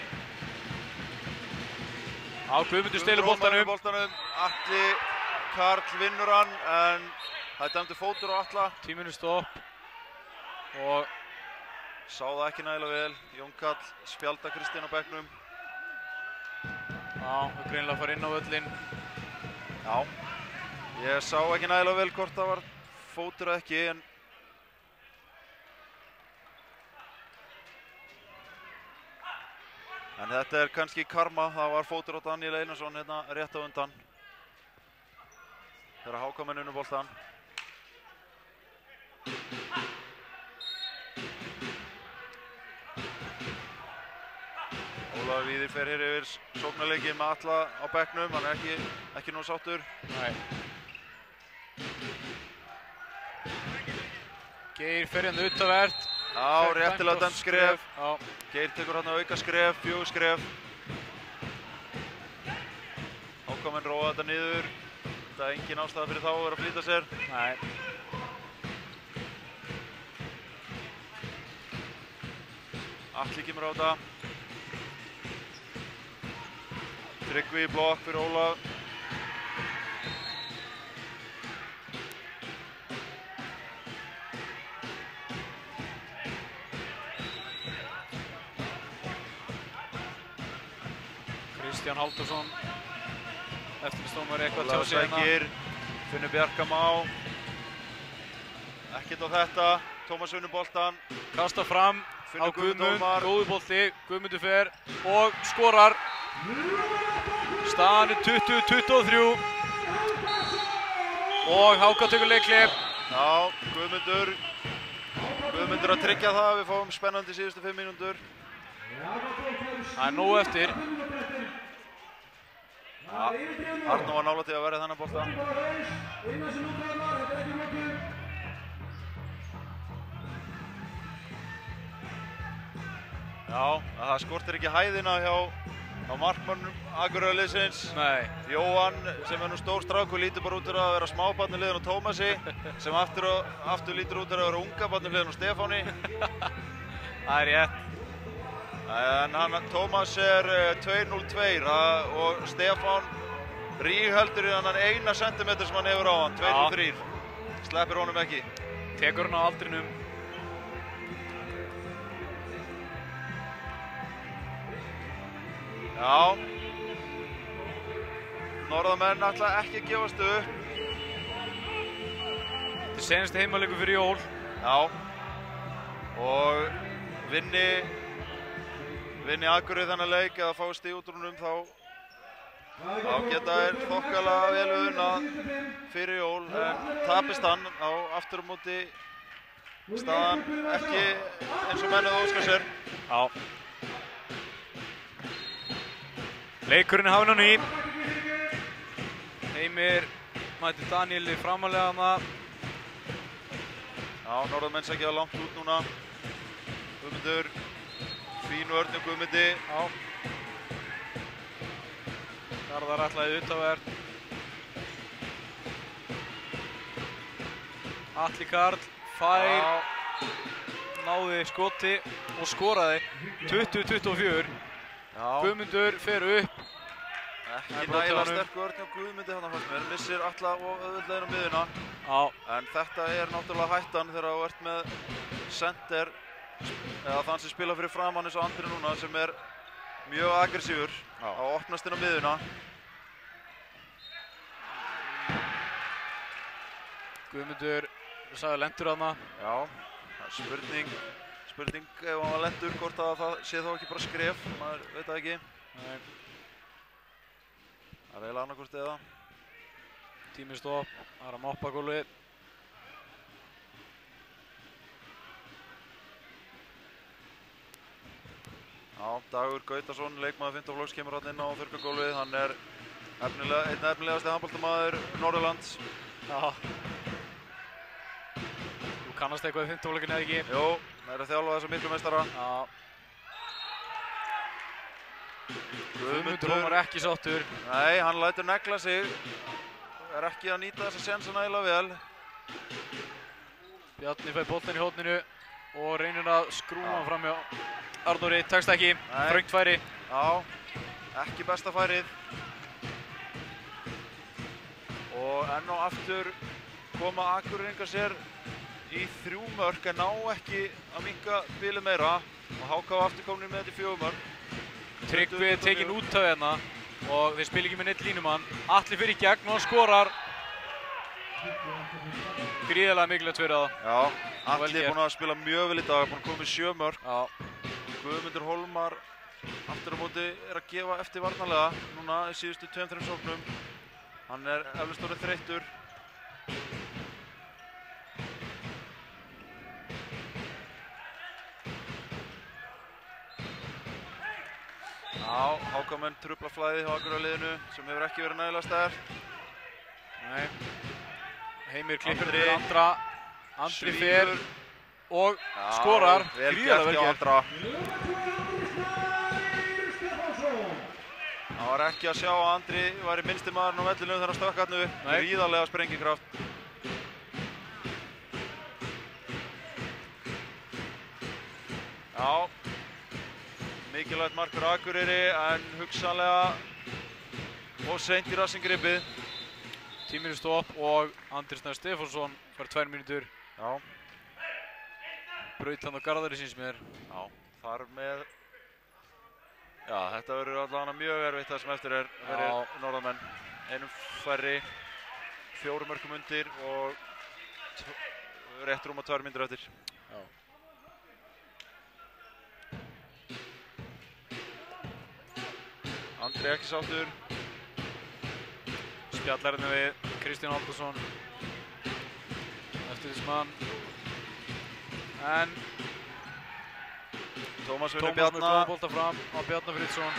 Já, Guðmundur stelur boltanum. boltanum. Atli Karl vinnur hann, en það er dæmdur fótur á Atla. Tíminu stopp. Og sá það ekki nægilega vel. Jón Karl spjalda Kristinn á bekknum. Já, það greinilega að fara inn á völlinn. Já. Ég sá ekki nægilega vel hvort það var fótur eða ekki, en En þetta er kannski karma, það var fótur á Daniel Einarsson hérna rétt á undan. Þegar H K menn unnu boltan. Ólafur Víðir fer hér yfir sóknarleikinn með Atla á bekknum, hann er ekki, ekki nóg sáttur. Nei. Geir fer hérna utanvert. Já, réttilega dæmt skref. Já. Geir tekur hérna auka skref, fjögur skref. H K menn róa þetta niður. Þetta er engin ástæða fyrir þá að vera að flýta sér. Nei. Atli kemur á þetta. Tryggvi í blokk fyrir Ólaf. Kristján Halldórsson, eftirlitsdómari eitthvað Ólafur tjá sig hérna. sækir, Finnur Bjarka Má. Ekkert á þetta, Tómas vinnur boltan. Kasta fram á Guðmund, góðu bolti, Guðmundur fer og skorar. Staðan er tuttugu tuttugu og þrjú. Og H K tekur leikhlé. Já, Guðmundur. Guðmundur að tryggja það, við fáum spennandi síðustu fimm mínútur. Það er nóg eftir. Ja, Arnó var nálægt í að verja þennan bolta. Já, það skortir ekki hæðina hjá, hjá markmannum Akureyrarliðsins. Nei. Jóhann, sem er nú stór strákur, lítur bara út fyrir að vera smábarn í liðinu á Tómasi, sem aftur, og, aftur lítur út fyrir að vera unga barn í liðinu á Stefáni. Það er rétt. En hann, Tómas er tvö núll tvö og Stefán rígheldur í hann eina sentimeter sem hann hefur á hann, tvö núll þrjú. Sleppir honum ekki. Tekur hann á aldrinum. Já. Norðamenn ætla ekki að gefast upp. Þetta er senasti heimaleikur fyrir jól. Já. Og vinni vinni Akureyri þennan leik eða fá stig út úr honum, þá þá geta þeir þokkalega vel unnað fyrir jól, en tapist hann á aftur á móti staðan ekki eins og mennuð óskar sér. Já. Leikurinn er hafinn á ný. Heimir mæti Daníeli framalega hana. Já, norðamenn sækja langt út núna. Guðmundur, fín vörn hjá Guðmundi. Já. Garðar ætlaði utanvert. Atli Karl fær, Já. náði skoti og skoraði tuttugu tuttugu og fjögur. Guðmundur fer upp. Ekki nægilega sterk vörn hjá Guðmundi þarna fannst mér. Missir Atla og auðvitað á miðjuna. Já. En þetta er náttúrulega hættan þegar þú ert með center, eða þann sem spila fyrir framann eins og Andri núna, sem er mjög aggressífur á opnast inn á miðjuna. Guðmundur sagði lendur þarna. Já, það er spurning, spurning ef hann var lendur, hvort að það sé þá ekki bara skref, maður veit það ekki. Nei. Það er eiginlega annarkvort eða. Tími stopp, það er að moppa gólfið. Já, Dagur Gautason, leikmaður fimmta flokks, kemur hann inn á þurrkagólfið. Hann er efnilega, einn efnilegasti handboltamaður Norðurlands. Já. Þú kannast eitthvað í fimmta flokkinu eða ekki? Jú, það er að þjálfa þessa miklu meistara. Já. Guðmundur var ekki sáttur. Nei, hann lætur negla sig. Er ekki að nýta þessa sensa nægilega vel. Bjarni fær boltann í horninu og reynir að skrúfa hann fram hjá Arnóri. Tekst ekki, þröngt færi. Já, ekki besta færið. Og enn og aftur koma Akureyringar sér í þrjú mörk en ná ekki að minnka bilið meira. Og H K aftur komin með þetta í fjögur mörk. Tryggvi er tekinn út af hérna og þeir spila ekki með neitt línumann. Atli fyrir í gegn og hann skorar. Gríðarlega mikilvægt fyrir það. Já, Atli er búinn að spila mjög vel í dag, búinn að koma með sjö mörk. Já. Guðmundur Hólmar aftur á móti er að gefa eftir varnarlega núna í síðustu tveim þrem sóknum. Hann er eflaust orðinn þreyttur. Já, H K menn trufla flæðið hjá Akureyrarliðinu sem hefur ekki verið nægilega sterkt. Nei. Heimir klippir fyrir Andra. Andri fer og skorar. Gríðarlega vel gert. Það var ekki að sjá að Andri var í minnsti maðurinn á vellinum þegar hann stökk hann upp. Gríðarlega sprengikraft. Já. Mikilvægt mark fyrir Akureyri en hugsanlega of seint í rassingrippið. Tíminu stopp og Andri Snær Stefánsson fær tvær mínútur. Já. Braut hann á Garðari síns mér. Já, þar með... Já, þetta verður allavega mjög erfitt það sem eftir er fyrir norðamenn. Einum færri, fjórum mörkum undir og rétt rúma tvær mínútur eftir. Já. Andri ekki sáttur. Spjallarinn við Kristján Halldórsson. Eftirlitsmann. En Tómas vinnur Tómas með Bjarna. góða bolta fram á Bjarna Friðsson.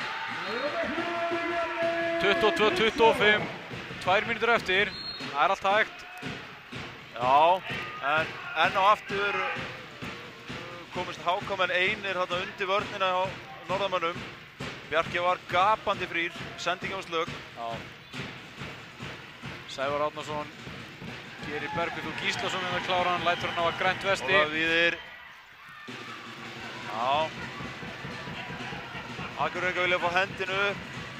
tuttugu og tvö tuttugu og fimm, tvær mínútur eftir. Það er allt hægt. Já, en enn og aftur komist H K menn einir þarna undir vörnina á norðamönnum. Bjarki var gapandi frýr, sendingin var slögg. Já. Sævar Árnason gerir Bergvik og Gíslason með kláran, lætur hann á að grænt vesti. Ólafur Víðir. Já. Akureyringar vilja fá hendinu upp.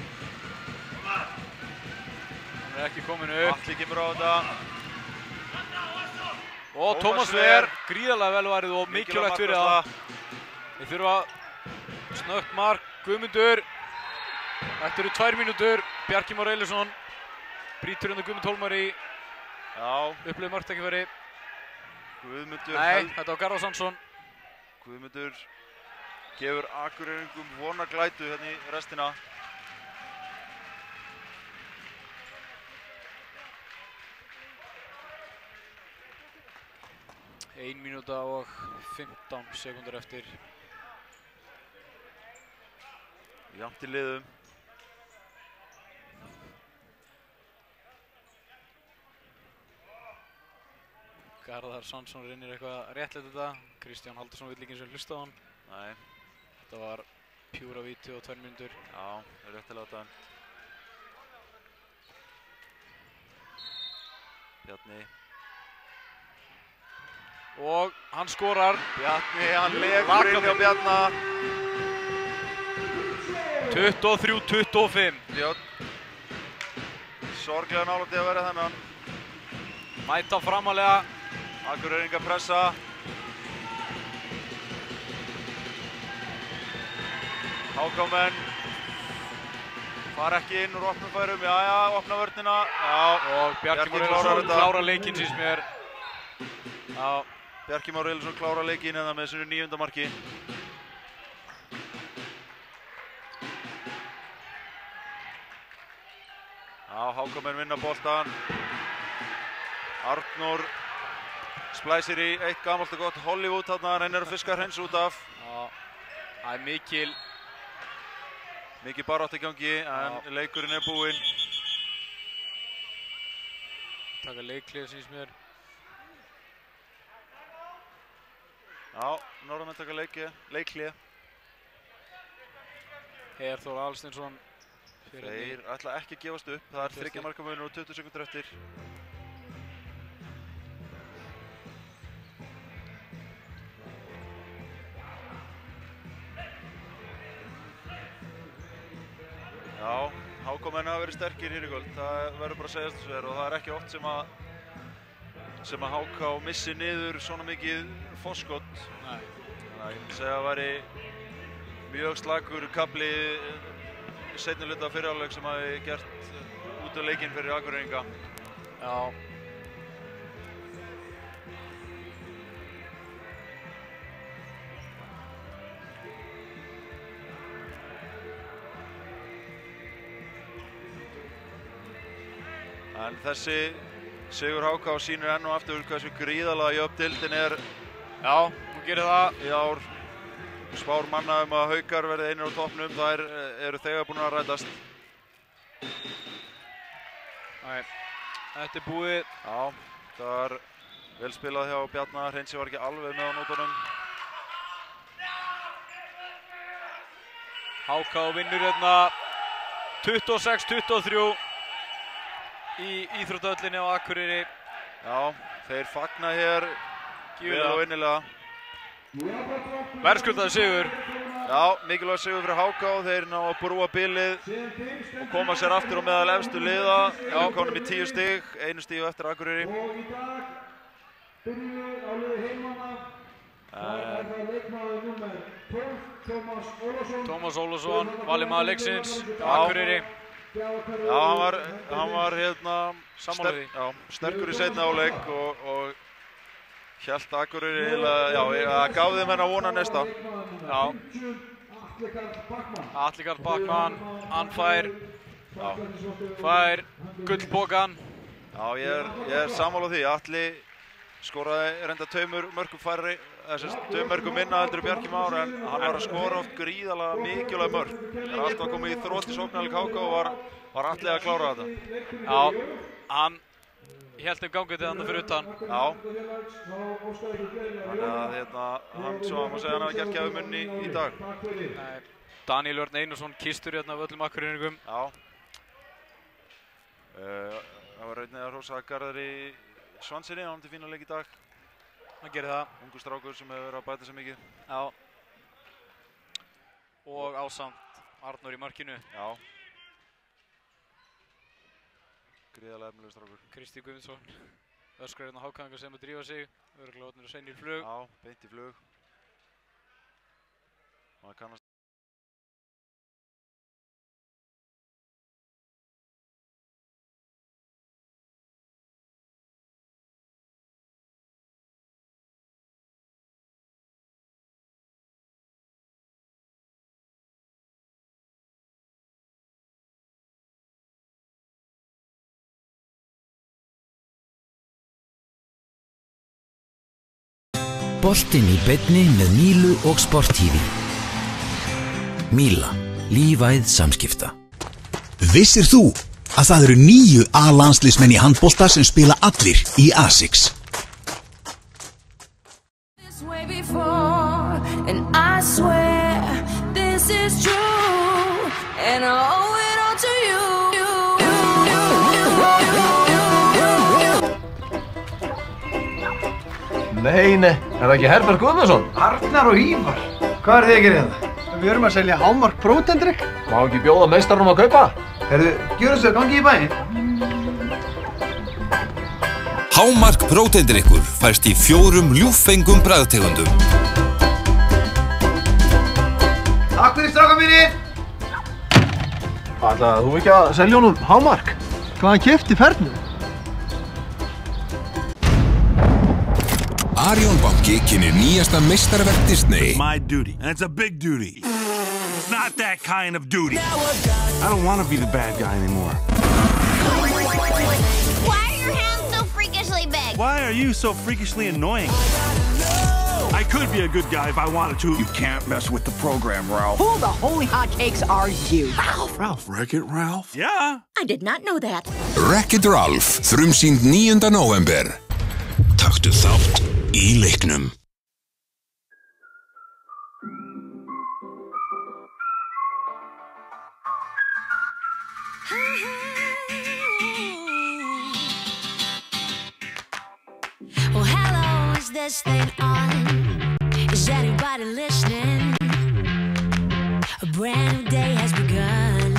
Hann er ekki komin upp. Atli kemur á þetta. Og Tómas Ver, gríðarlega vel varið og mikilvægt fyrir það. Þeir þurfa snöggt mark, Guðmundur. Þetta eru tvær mínútur, Bjarki Már Eilífsson brýtur undan Guðmund Hólmar í upplifið marktækifæri. Guðmundur Nei, held... þetta var Garðar Sandsson. Guðmundur gefur Akureyringum vonarglætu hérna í restina. ein mínúta og fimmtán sekúndur eftir. Jafnt í liðum. Garðar Sandsson reynir eitthvað að réttlæta þetta. Kristján Haldursson vill ekki eins og hlusta á hann. Nei. Þetta var pjúra víti og tvær mínútur. Já, það er réttilega þetta. Bjarni. Og hann skorar. Bjarni, hann legur inn hjá Bjarna. tuttugu og þrjú tuttugu og fimm. Björn. Sorglega nálægt að vera þennan. Mæta framalega. Akureyringar pressa. H K menn fara ekki inn úr opnum færum. Já, já, opna vörnina. Já, og Bjarki Már Eilífsson klára leikinn síns mér. Já, Bjarki Már Eilífsson klára leikinn hérna með sinu níunda marki. Já, H K menn vinna boltan. Arnór splæsir í eitt gamalt og gott Hollywood þarna, reynir að fiska hreins út af. Já, það er mikil mikil barátt í gangi, en Já. leikurinn er búinn. Taka leikhlé síns mér. Já, norðamenn taka leikhlé. Heiðar Þór Aðalsteinsson. Þeir ætla ekki að gefast upp. Það er þriggja marka munur og tuttugu sekúndur eftir. Já, H K menn hafa verið sterkir hér í kvöld. Það verður bara að segja þessu þér og það er ekki oft sem að sem að H K missi niður svona mikið forskot. Nei. Þannig að ég myndi segja að það væri mjög slagur kafli í seinni hluta fyrri hálfleik sem hafi gert út af leikinn fyrir Akureyringa. Já. En þessi sigur H K sýnir enn og aftur hversu gríðarlega jöfn deildin er. Já, hún gerir það. Í ár spár manna um að Haukar verði einir á toppnum. Þær eru þegar búin að rætast. Nei, þetta er búið. Já, það var vel spilað hjá Bjarna. Hreinsi var ekki alveg með á nótunum. H K vinnur hérna tuttugu og sex tuttugu og þrjú. Í íþróttahöllinni á Akureyri. Já, þeir fagna hér vel og innilega. Verðskuldaður sigur. Já, mikilvæg sigur fyrir H K. Þeir ná að brúa bilið og koma sér aftur á meðal efstu liða. Já, komum í tíu stig, einu stíu eftir Akureyri. Og í dag byrjuðu á liði heimanna. Það er það leikmaður númer tólf, Tómas Ólafsson. Tómas Ólafsson, valið maður leiksins á Akureyri. Já, hann var, hann var hérna ster, já, sterkur í seinni hálfleik og, og hélt Akureyri eiginlega, já, að gaf þeim hennar vona næsta. Já. Atli Karl Backmann, hann fær, já, fær gullpokann. Já, ég er, ég er sammála því. Atli skoraði reynda tveimur mörkum færri, þessast tveimur mörkum minna heldur Bjarki Már, en hann var að skora oft gríðarlega mikilvæg mörk. Þegar allt var komið í þrot í sóknarleik H K og var, var Atli að klára þetta. Já, hann hélt um gangið þarna fyrir utan. Já. Þannig að hérna, hann svo má segja hann hafi gert gæfumunni í, í dag. Nei, Daniel Örn Einarsson kistur hérna af öllum Akureyrningum. Já. Uh, það var einnig að hrósa Garðari Svansinni, hann til fína leik í dag. Hann gerir það. Ungur strákur sem hefur verið að bæta sig mikið. Já. Og ásamt Arnór í markinu. Já. Gríðarlega efnilegur strákur. Kristi Guðmundsson. Öskrar hérna Hákangar sem að drífa sig. Örugglega orðnir að seinir í flug. Já, beint í flug. Maður kannast. Boltinn í beinni með Mílu og Sport T V. Míla, lífæð samskipta. Vissir þú að það eru níu A-landsliðsmenn í handbolta sem spila allir í ASICS? This way before, and I swear this is true, and I owe it all to you. Nei, nei, er það ekki Herbert Guðmundsson? Arnar og Ívar. Hvað er þið að gera hérna? Við erum að selja Hámark próteindrykk. Má ekki bjóða meistaranum að kaupa? Herðu, gjöru svo, gangi í bæinn. Hámark próteindrykkur fæst í fjórum ljúffengum bragðtegundum. Takk fyrir stráka mínir! Ætlaði þú ekki að selja honum Hámark? Hvað hann keypti fernu? Arion banki kynnir nýjasta meistarverk Disney. My duty, and it's a big duty. It's not that kind of duty. I don't want to be the bad guy anymore. Why are your hands so freakishly big? Why are you so freakishly annoying? I could be a good guy if I wanted to. You can't mess with the program, Ralph. Who the holy hotcakes are you? Ralph. Ralph, Wreck-It Ralph? Yeah. I did not know that. Wreck-It Ralph, frumsýnd níunda nóvember. Taktu þátt í leiknum. Well, hello, is this thing on? Is anybody listening? A brand new day has begun.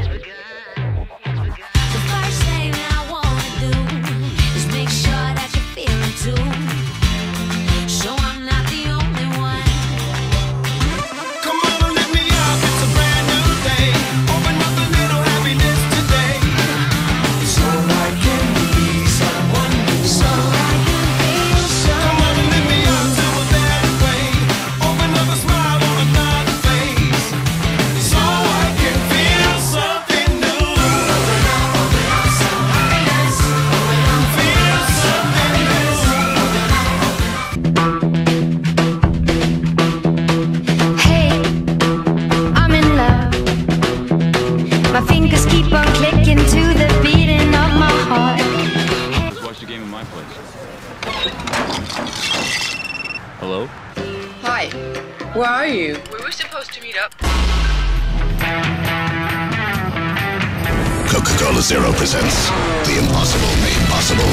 The first thing I wanna do is make sure that you're feeling too. So I'm not the only one. Come on, let me out, it's a brand new day. Open up a little happiness today. So I can be someone new. So I can feel someone. Come on, let me out to a better way. Open up a smile on another face. So I can feel something new. Open up, open up some happiness. Open up, feel something new. Hey, I'm in love. My fingers keep on clicking to the beating of my heart. Let's watch the game in my place. Hello? Hi. Where are you? We were supposed to meet up. Coca-Cola Zero presents The Impossible Made Possible.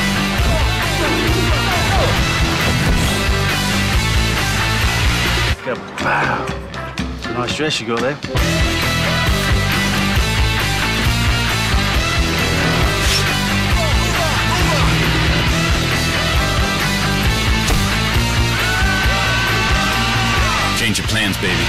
Wow. Nice dress you got there. Change your plans, baby.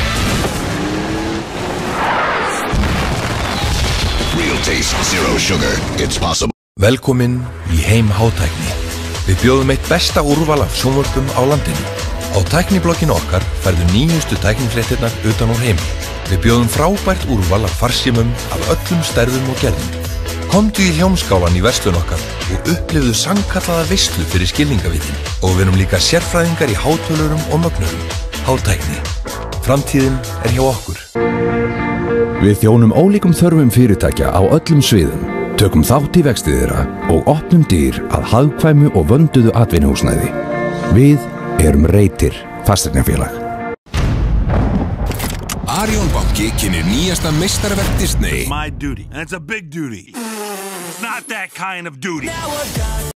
Real taste, zero sugar. It's possible. Velkomin í heim hátækni. Við bjóðum eitt besta úrval af sjónvörpum á landinu. Á tækniblogginu okkar færðu nýjustu tæknifréttirnar utan úr heimi. Við bjóðum frábært úrval af farsímum af öllum stærðum og gerðum. Komdu í Hljómskálan í verslun okkar og upplifðu sannkallaða veislu fyrir skilningavitin. Og við erum líka sérfræðingar í hátölurum og mögnurum. Hátækni. Framtíðin er hjá okkur. Við þjónum ólíkum þörfum fyrirtækja á öllum sviðum, tökum þátt í vexti þeirra og opnum dyr að hagkvæmu og vönduðu atvinnuhúsnæði. Við erum Reytir fasteignafélag. Arion banki kynnir nýjasta meistarverk Disney. My duty, and it's a big duty. It's not that kind of duty.